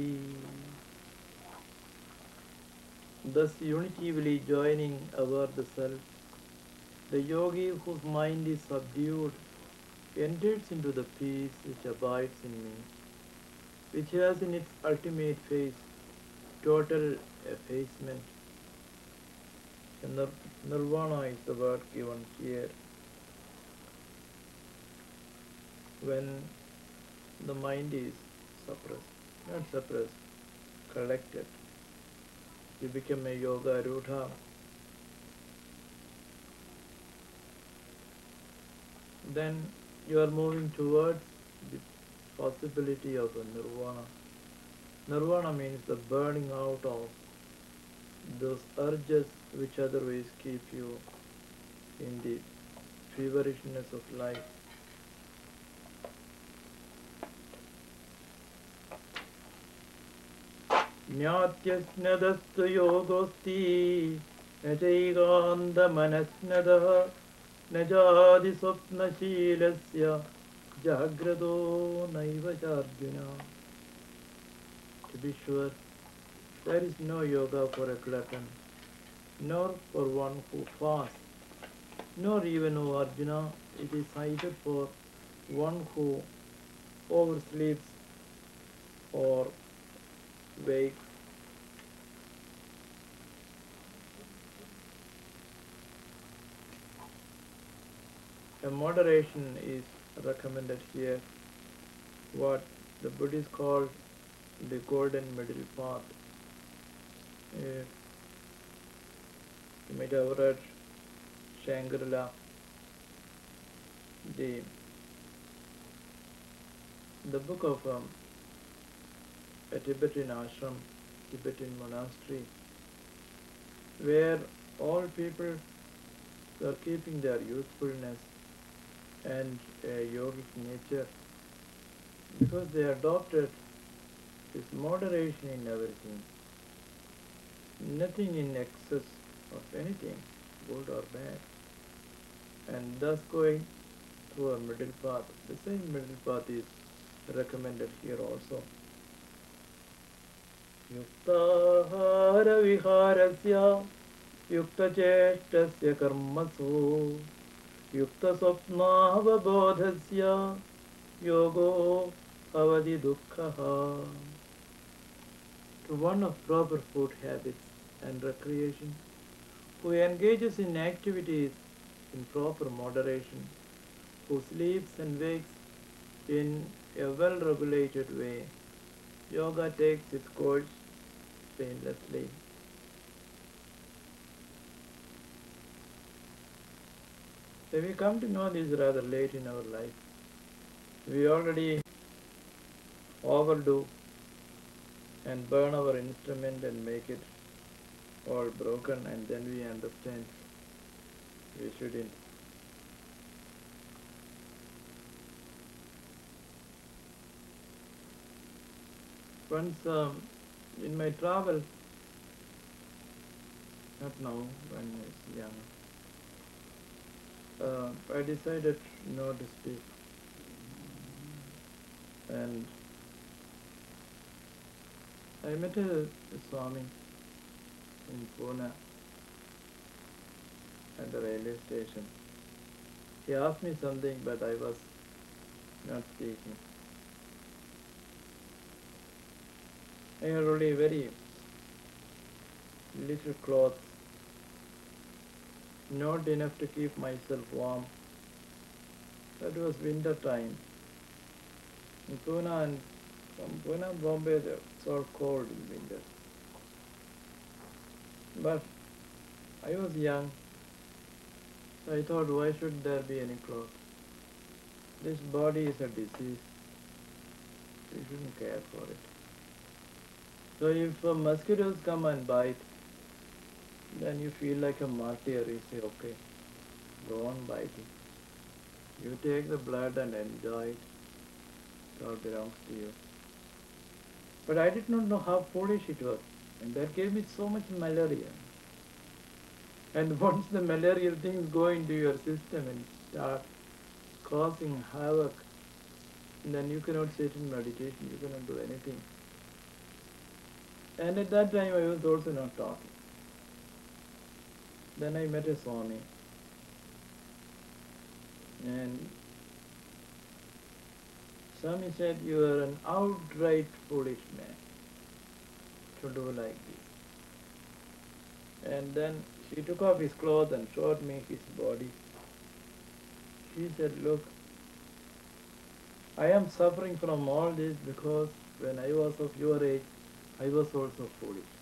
Thus unitively joining over the self, the yogi whose mind is subdued enters into the peace which abides in me, which has in its ultimate phase total effacement. And nirvana is the word given here. When the mind is suppressed, not suppressed, collected, you become a yoga rudha. Then you are moving towards the possibility of a nirvana. Nirvana means the burning out of those urges which otherwise keep you in the feverishness of life. ज्ञात्यस्नदस्तु योगोऽस्ति न चैकान्तमनस्नदः न चादिस्वप्नशीलस्य जाग्रतो नैव चार्जुन. To be sure, there is no yoga for a glutton, nor for one who fasts, nor even, O Arjuna, it is either for one who oversleeps or wakes. A moderation is recommended here, what the Buddhists call the golden middle path. You might have read Shangri-La, the book of a Tibetan ashram, Tibetan monastery, where all people are keeping their youthfulness and a yogic nature, because they adopted this moderation in everything, nothing in excess of anything, good or bad, and thus going through a middle path. The same middle path is recommended here also. Yuktahara viharasya yuktachestasya karmasu yuktasvapnavabodhasya yogo avadi dukkha. To one of proper food habits and recreation, who engages in activities in proper moderation, who sleeps and wakes in a well-regulated way, yoga takes its course painlessly. So we come to know this rather late in our life. We already overdo and burn our instrument and make it all broken, and then we understand we shouldn't. Once in my travel, not now, when I was young, I decided not to speak, and I met a Swami in Pune at the railway station. He asked me something, but I was not speaking. I had only very little clothes, not enough to keep myself warm. That was winter time. In Pune and from Pune and Bombay, it's all cold in winter. But I was young, so I thought, why should there be any clothes? This body is a disease. We shouldn't care for it. So if mosquitoes come and bite, then you feel like a martyr. You say, okay, go on biting. You take the blood and enjoy it. all belongs to you. But I did not know how foolish it was. And that gave me so much malaria. And once the malarial things go into your system and start causing havoc, then you cannot sit in meditation, you cannot do anything. And at that time I was also not talking. Then I met a Swami, and Swami said, "You are an outright foolish man to do like this." And then he took off his clothes and showed me his body. He said, "Look, I am suffering from all this because when I was of your age, I was also foolish.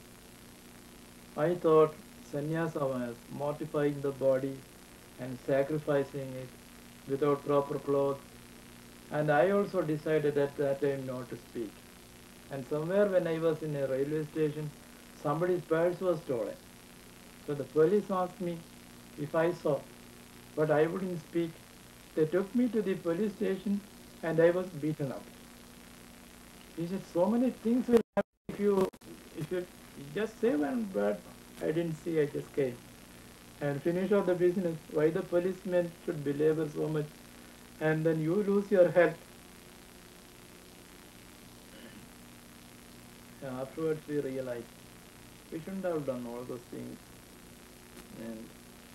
I thought sannyasa was mortifying the body and sacrificing it without proper clothes. And I also decided at that time not to speak. And somewhere when I was in a railway station, somebody's purse was stolen. So the police asked me if I saw, but I wouldn't speak. They took me to the police station and I was beaten up." He said, "So many things will happen if you just say one word." I didn't see, I just came and finish off the business. Why the policemen should belabor so much and then you lose your health? Afterwards we realized we shouldn't have done all those things. And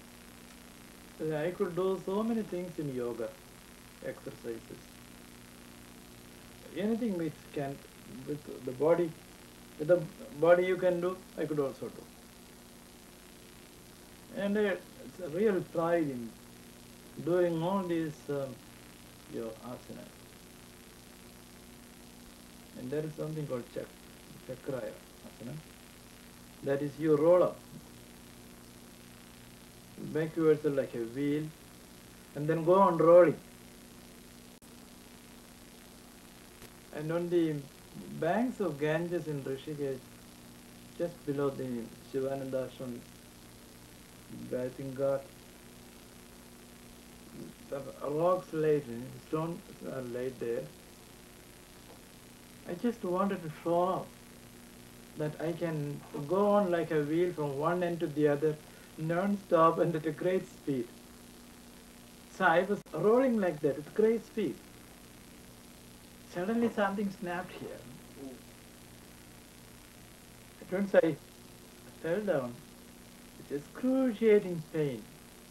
I could do so many things in yoga, exercises, anything which can, with the body you can do, I could also do. And it's a real pride in doing all these your asanas. And there is something called chakraya asana. That is, you roll up, make yourself like a wheel, and then go on rolling. And on the banks of Ganges in Rishikesh, just below the Shivananda Ashram bathing ghat, the rocks laid, stones are laid there. I just wanted to show off that I can go on like a wheel from one end to the other, non-stop and at a great speed. So I was rolling like that at great speed. Suddenly something snapped here. At once I fell down with excruciating pain.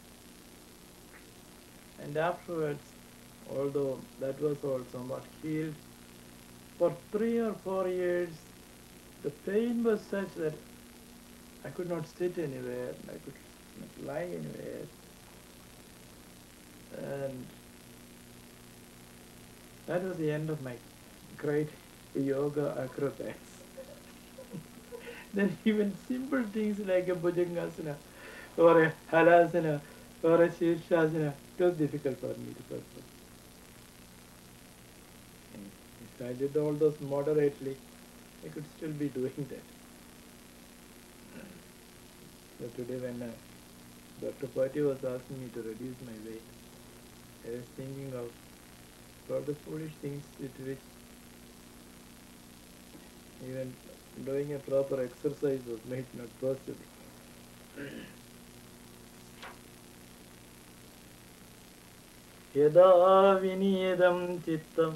And afterwards, although that was all somewhat healed, for 3 or 4 years the pain was such that I could not sit anywhere, I could not lie anywhere. And that was the end of my great yoga acrobats. Then even simple things like a Bhujangasana or a Halasana or a Shirshasana, it was difficult for me to perform. And if I did all those moderately, I could still be doing that. So today when Dr. Patti was asking me to reduce my weight, I was thinking of all the foolish things with which even doing a proper exercise was made not possible. Yada viniyadam chittam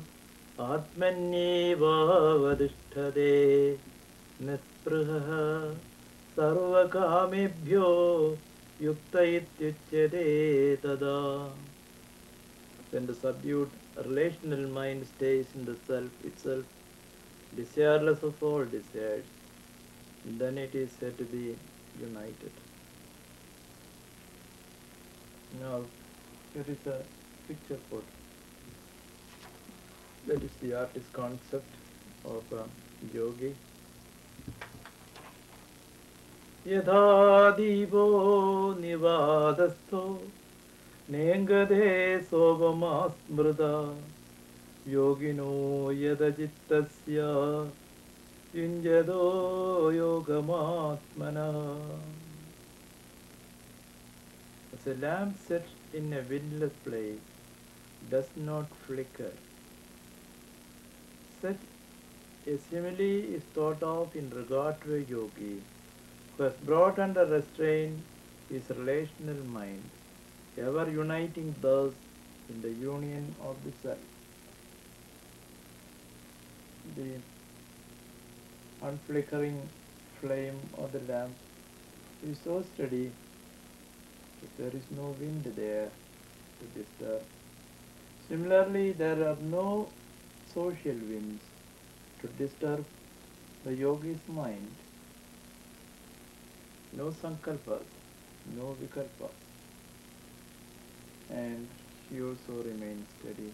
atmanyevavadisthade nispraha sarvakamebhyo yukta ityuchyate tada. When the subdued relational mind stays in the self itself, desireless of all desires, then it is said to be united. Now, here is a picture for that is the artist's concept of yogi. Yadha divo nivadastho nengade sovamas mrida yogino yadajittasya yunjado yogamatmana. As a lamp set in a windless place does not flicker such, a simile is thought of in regard to a yogi who has brought under restraint his relational mind, ever uniting thus in the union of the self. The unflickering flame of the lamp is so steady that there is no wind there to disturb. Similarly, there are no social winds to disturb the yogi's mind, no sankalpas, no vikalpas, and he also remains steady.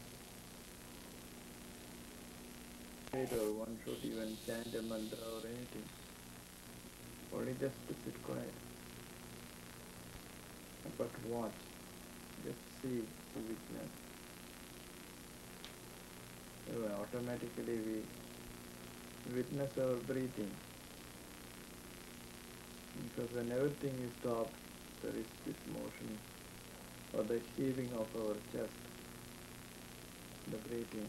Or one should even chant a mantra or anything, only just to sit quiet, but watch, just see the witness. So automatically we witness our breathing, because when everything is stopped, there is this motion or the heaving of our chest, the breathing.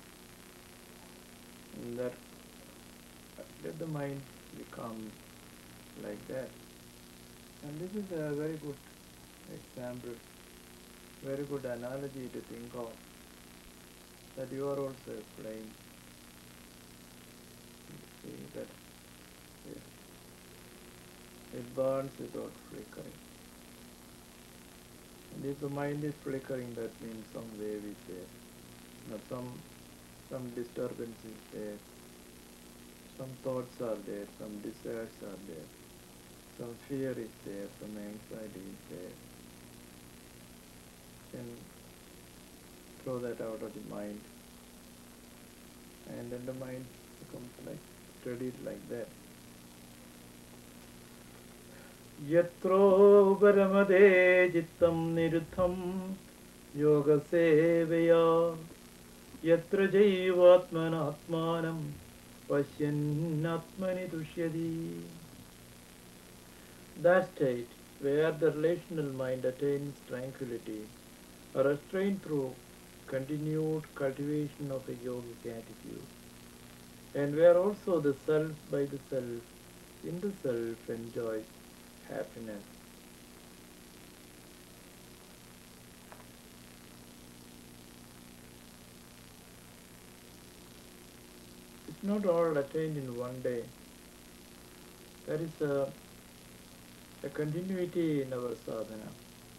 And that let the mind become like that. And this is a very good example, very good analogy to think of, that you are also a flame. See that it burns without flickering. And if the mind is flickering, that means some wave is there, some disturbance is there, some thoughts are there, some desires are there, some fear is there, some anxiety is there. Then throw that out of the mind, and then the mind becomes like studied like that. Yatro paramade jittam nirutham yoga seveya yatra jaivatmanatmanam pasyanatmani tushyadi. That state where the relational mind attains tranquility, restrained through continued cultivation of a yogic attitude, and where also the self by the self in the self enjoys happiness. It's not all attained in one day. There is a continuity in our sadhana,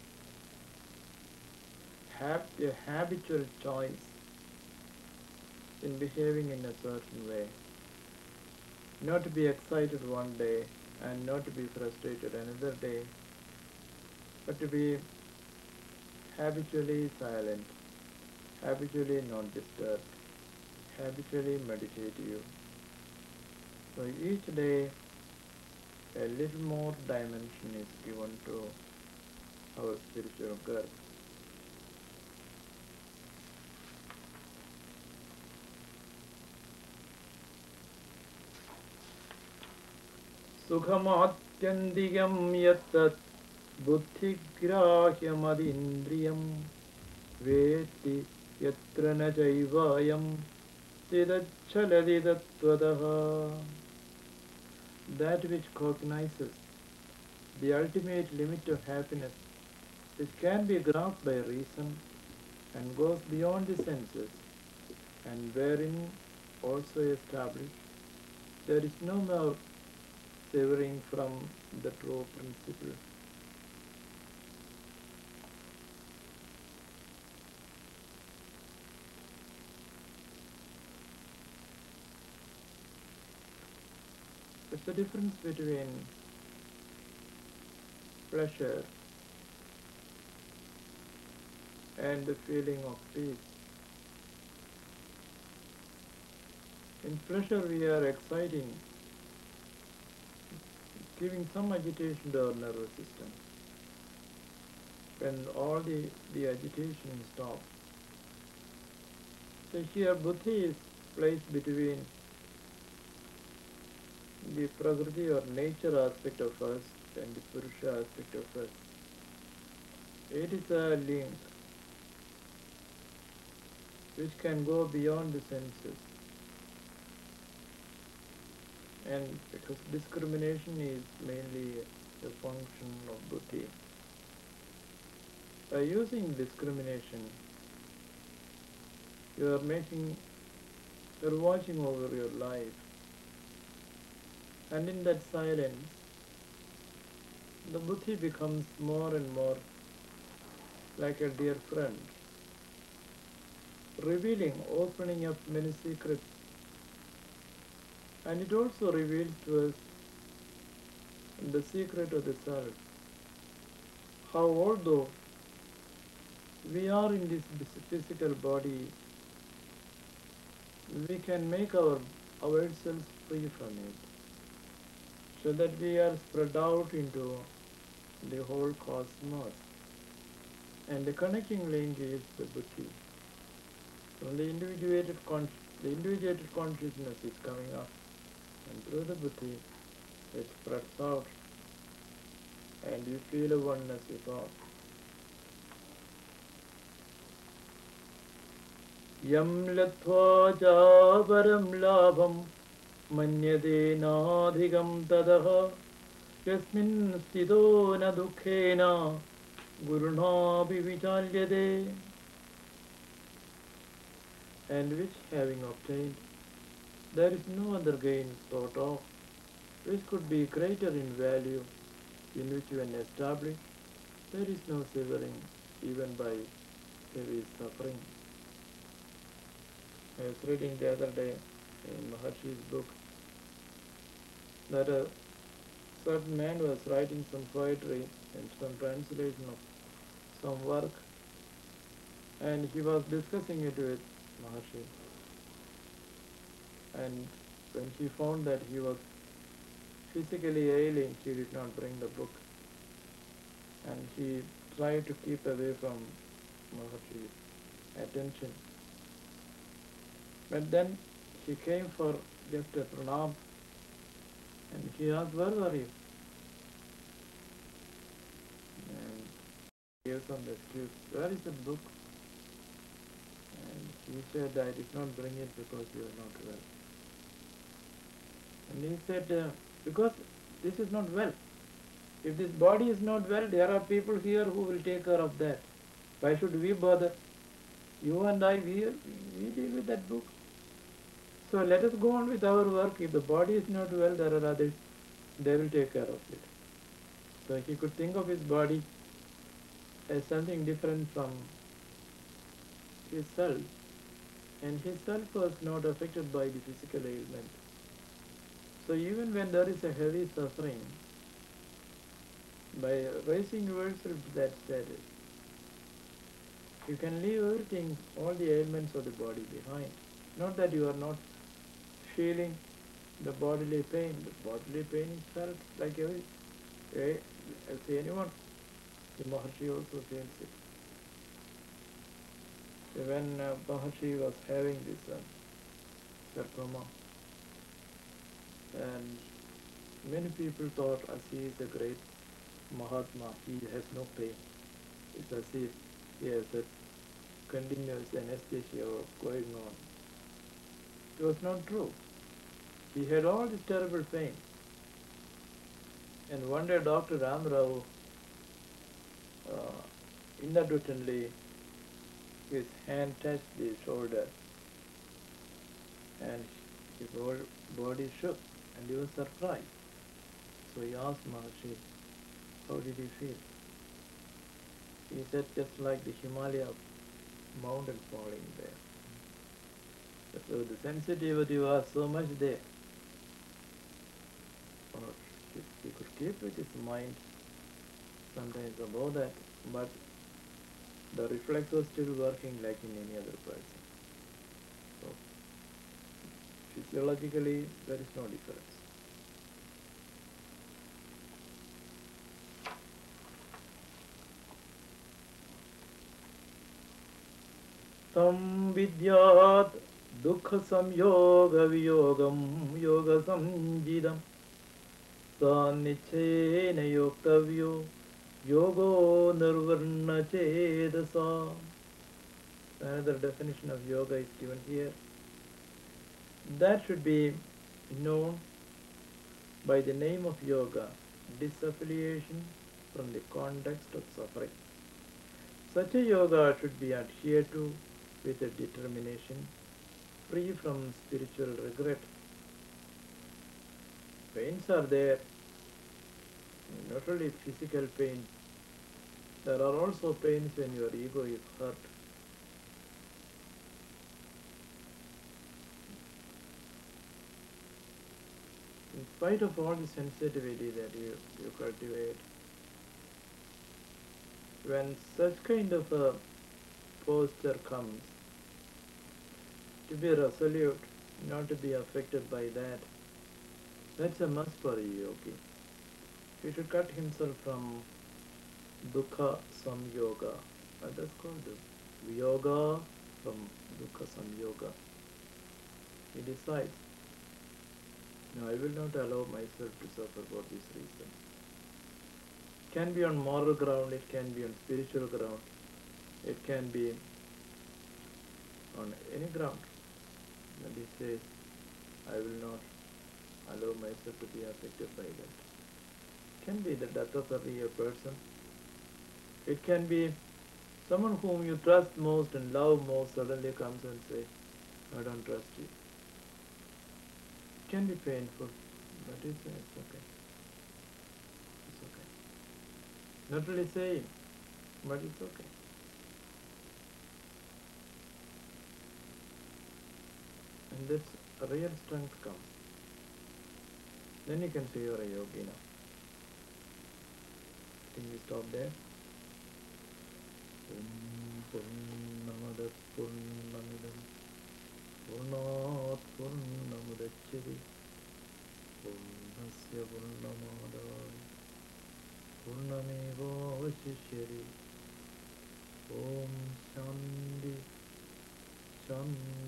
a habitual choice in behaving in a certain way. Not to be excited one day and not to be frustrated another day, but to be habitually silent, habitually not disturbed, habitually meditative. So each day a little more dimension is given to our spiritual girth. Sukhamatyandigam yattat buddhigrahyam veti yatra na jaivayam tidachaladi tattvadaha. That which cognizes the ultimate limit of happiness, which can be grasped by reason and goes beyond the senses, and wherein also established there is no more severing from the true principle. There's a difference between pleasure and the feeling of peace. In pleasure we are exciting, giving some agitation to our nervous system. When all the agitation stops. So here buddhi is placed between the prakriti or nature aspect of us and the purusha aspect of us. It is a link which can go beyond the senses And because discrimination is mainly a function of buddhi. By using discrimination, you are making, you are watching over your life, and in that silence, the buddhi becomes more and more like a dear friend, revealing, opening up many secrets, and it also reveals to us the secret of the self. How although we are in this physical body, we can make ourselves free from it, so that we are spread out into the whole cosmos. And the connecting link is the buddhi. From the individuated consciousness is coming up, and through the buddhi, it spreads out, and you feel a oneness with all. Yam latva param labham manyate nadhikam tadaha yasmin stito na dukkhena guruna vichalyate. And which having obtained, there is no other gain thought of, which could be greater in value, in which when established, there is no severing, even by heavy suffering. I was reading the other day in Maharshi's book that a certain man was writing some poetry and some translation of some work, and he was discussing it with Maharshi. And when he found that he was physically ailing, he did not bring the book, and he tried to keep away from Maharshi's attention. But then he came for just a pranam, and he asked, "Where were you?" And he gave some excuse. "Where is the book?" And he said, "I did not bring it because you are not well." And he said, "Because this is not well. If this body is not well, there are people here who will take care of that. Why should we bother? You and I, we deal with that book. So let us go on with our work. If the body is not well, there are others. They will take care of it." So he could think of his body as something different from his self. And his self was not affected by the physical ailment. So even when there is a heavy suffering, by raising yourself to that status, you can leave everything, all the ailments of the body behind. Not that you are not feeling the bodily pain. The bodily pain is felt like as anyone. The Maharshi also feels it. So when Maharshi was having this sarcoma, and many people thought, as he is a great Mahatma, he has no pain. It's as if he has a continuous anesthesia going on. It was not true. He had all this terrible pain. And one day Dr. Ram Rao inadvertently, his hand touched the shoulder, and his whole body shook, and he was surprised. So he asked Maharshi, how did he feel? He said, just like the Himalaya mountain falling there. So the sensitivity was so much there. Or he could keep with his mind sometimes about that, but the reflex was still working like in any other person. So physiologically, there is no difference. Tam vidyat dukha samyoga viyogam yoga samjidam sanichena yoktavyo yogo nirvarna chedasa. Another definition of yoga is given here. That should be known by the name of yoga, disaffiliation from the context of suffering. Such a yoga should be adhered to with a determination free from spiritual regret. Pains are there, not only physical pain, there are also pains when your ego is hurt. In spite of all the sensitivity that you cultivate, when such kind of a posture comes, to be resolute, not to be affected by that, that's a must for a yogi. He should cut himself from dukkha samyoga. That's called the yoga from dukkha samyoga. He decides, no, I will not allow myself to suffer for this reason. It can be on moral ground, it can be on spiritual ground, it can be on any ground. And he says, I will not allow myself to be affected by that. It can be the death of a real person. It can be someone whom you trust most and love most suddenly comes and says, I don't trust you. It can be painful, but it's okay. It's okay. Not really saying, but it's okay. And that's a real strength comes. Then you can say you're a yogi now. I think we stop there. Purnamada Purnamidam Purnat Purnamudachyati Purnasya Purnamadaya Purnameva Vashishyati Om Shanti Shanti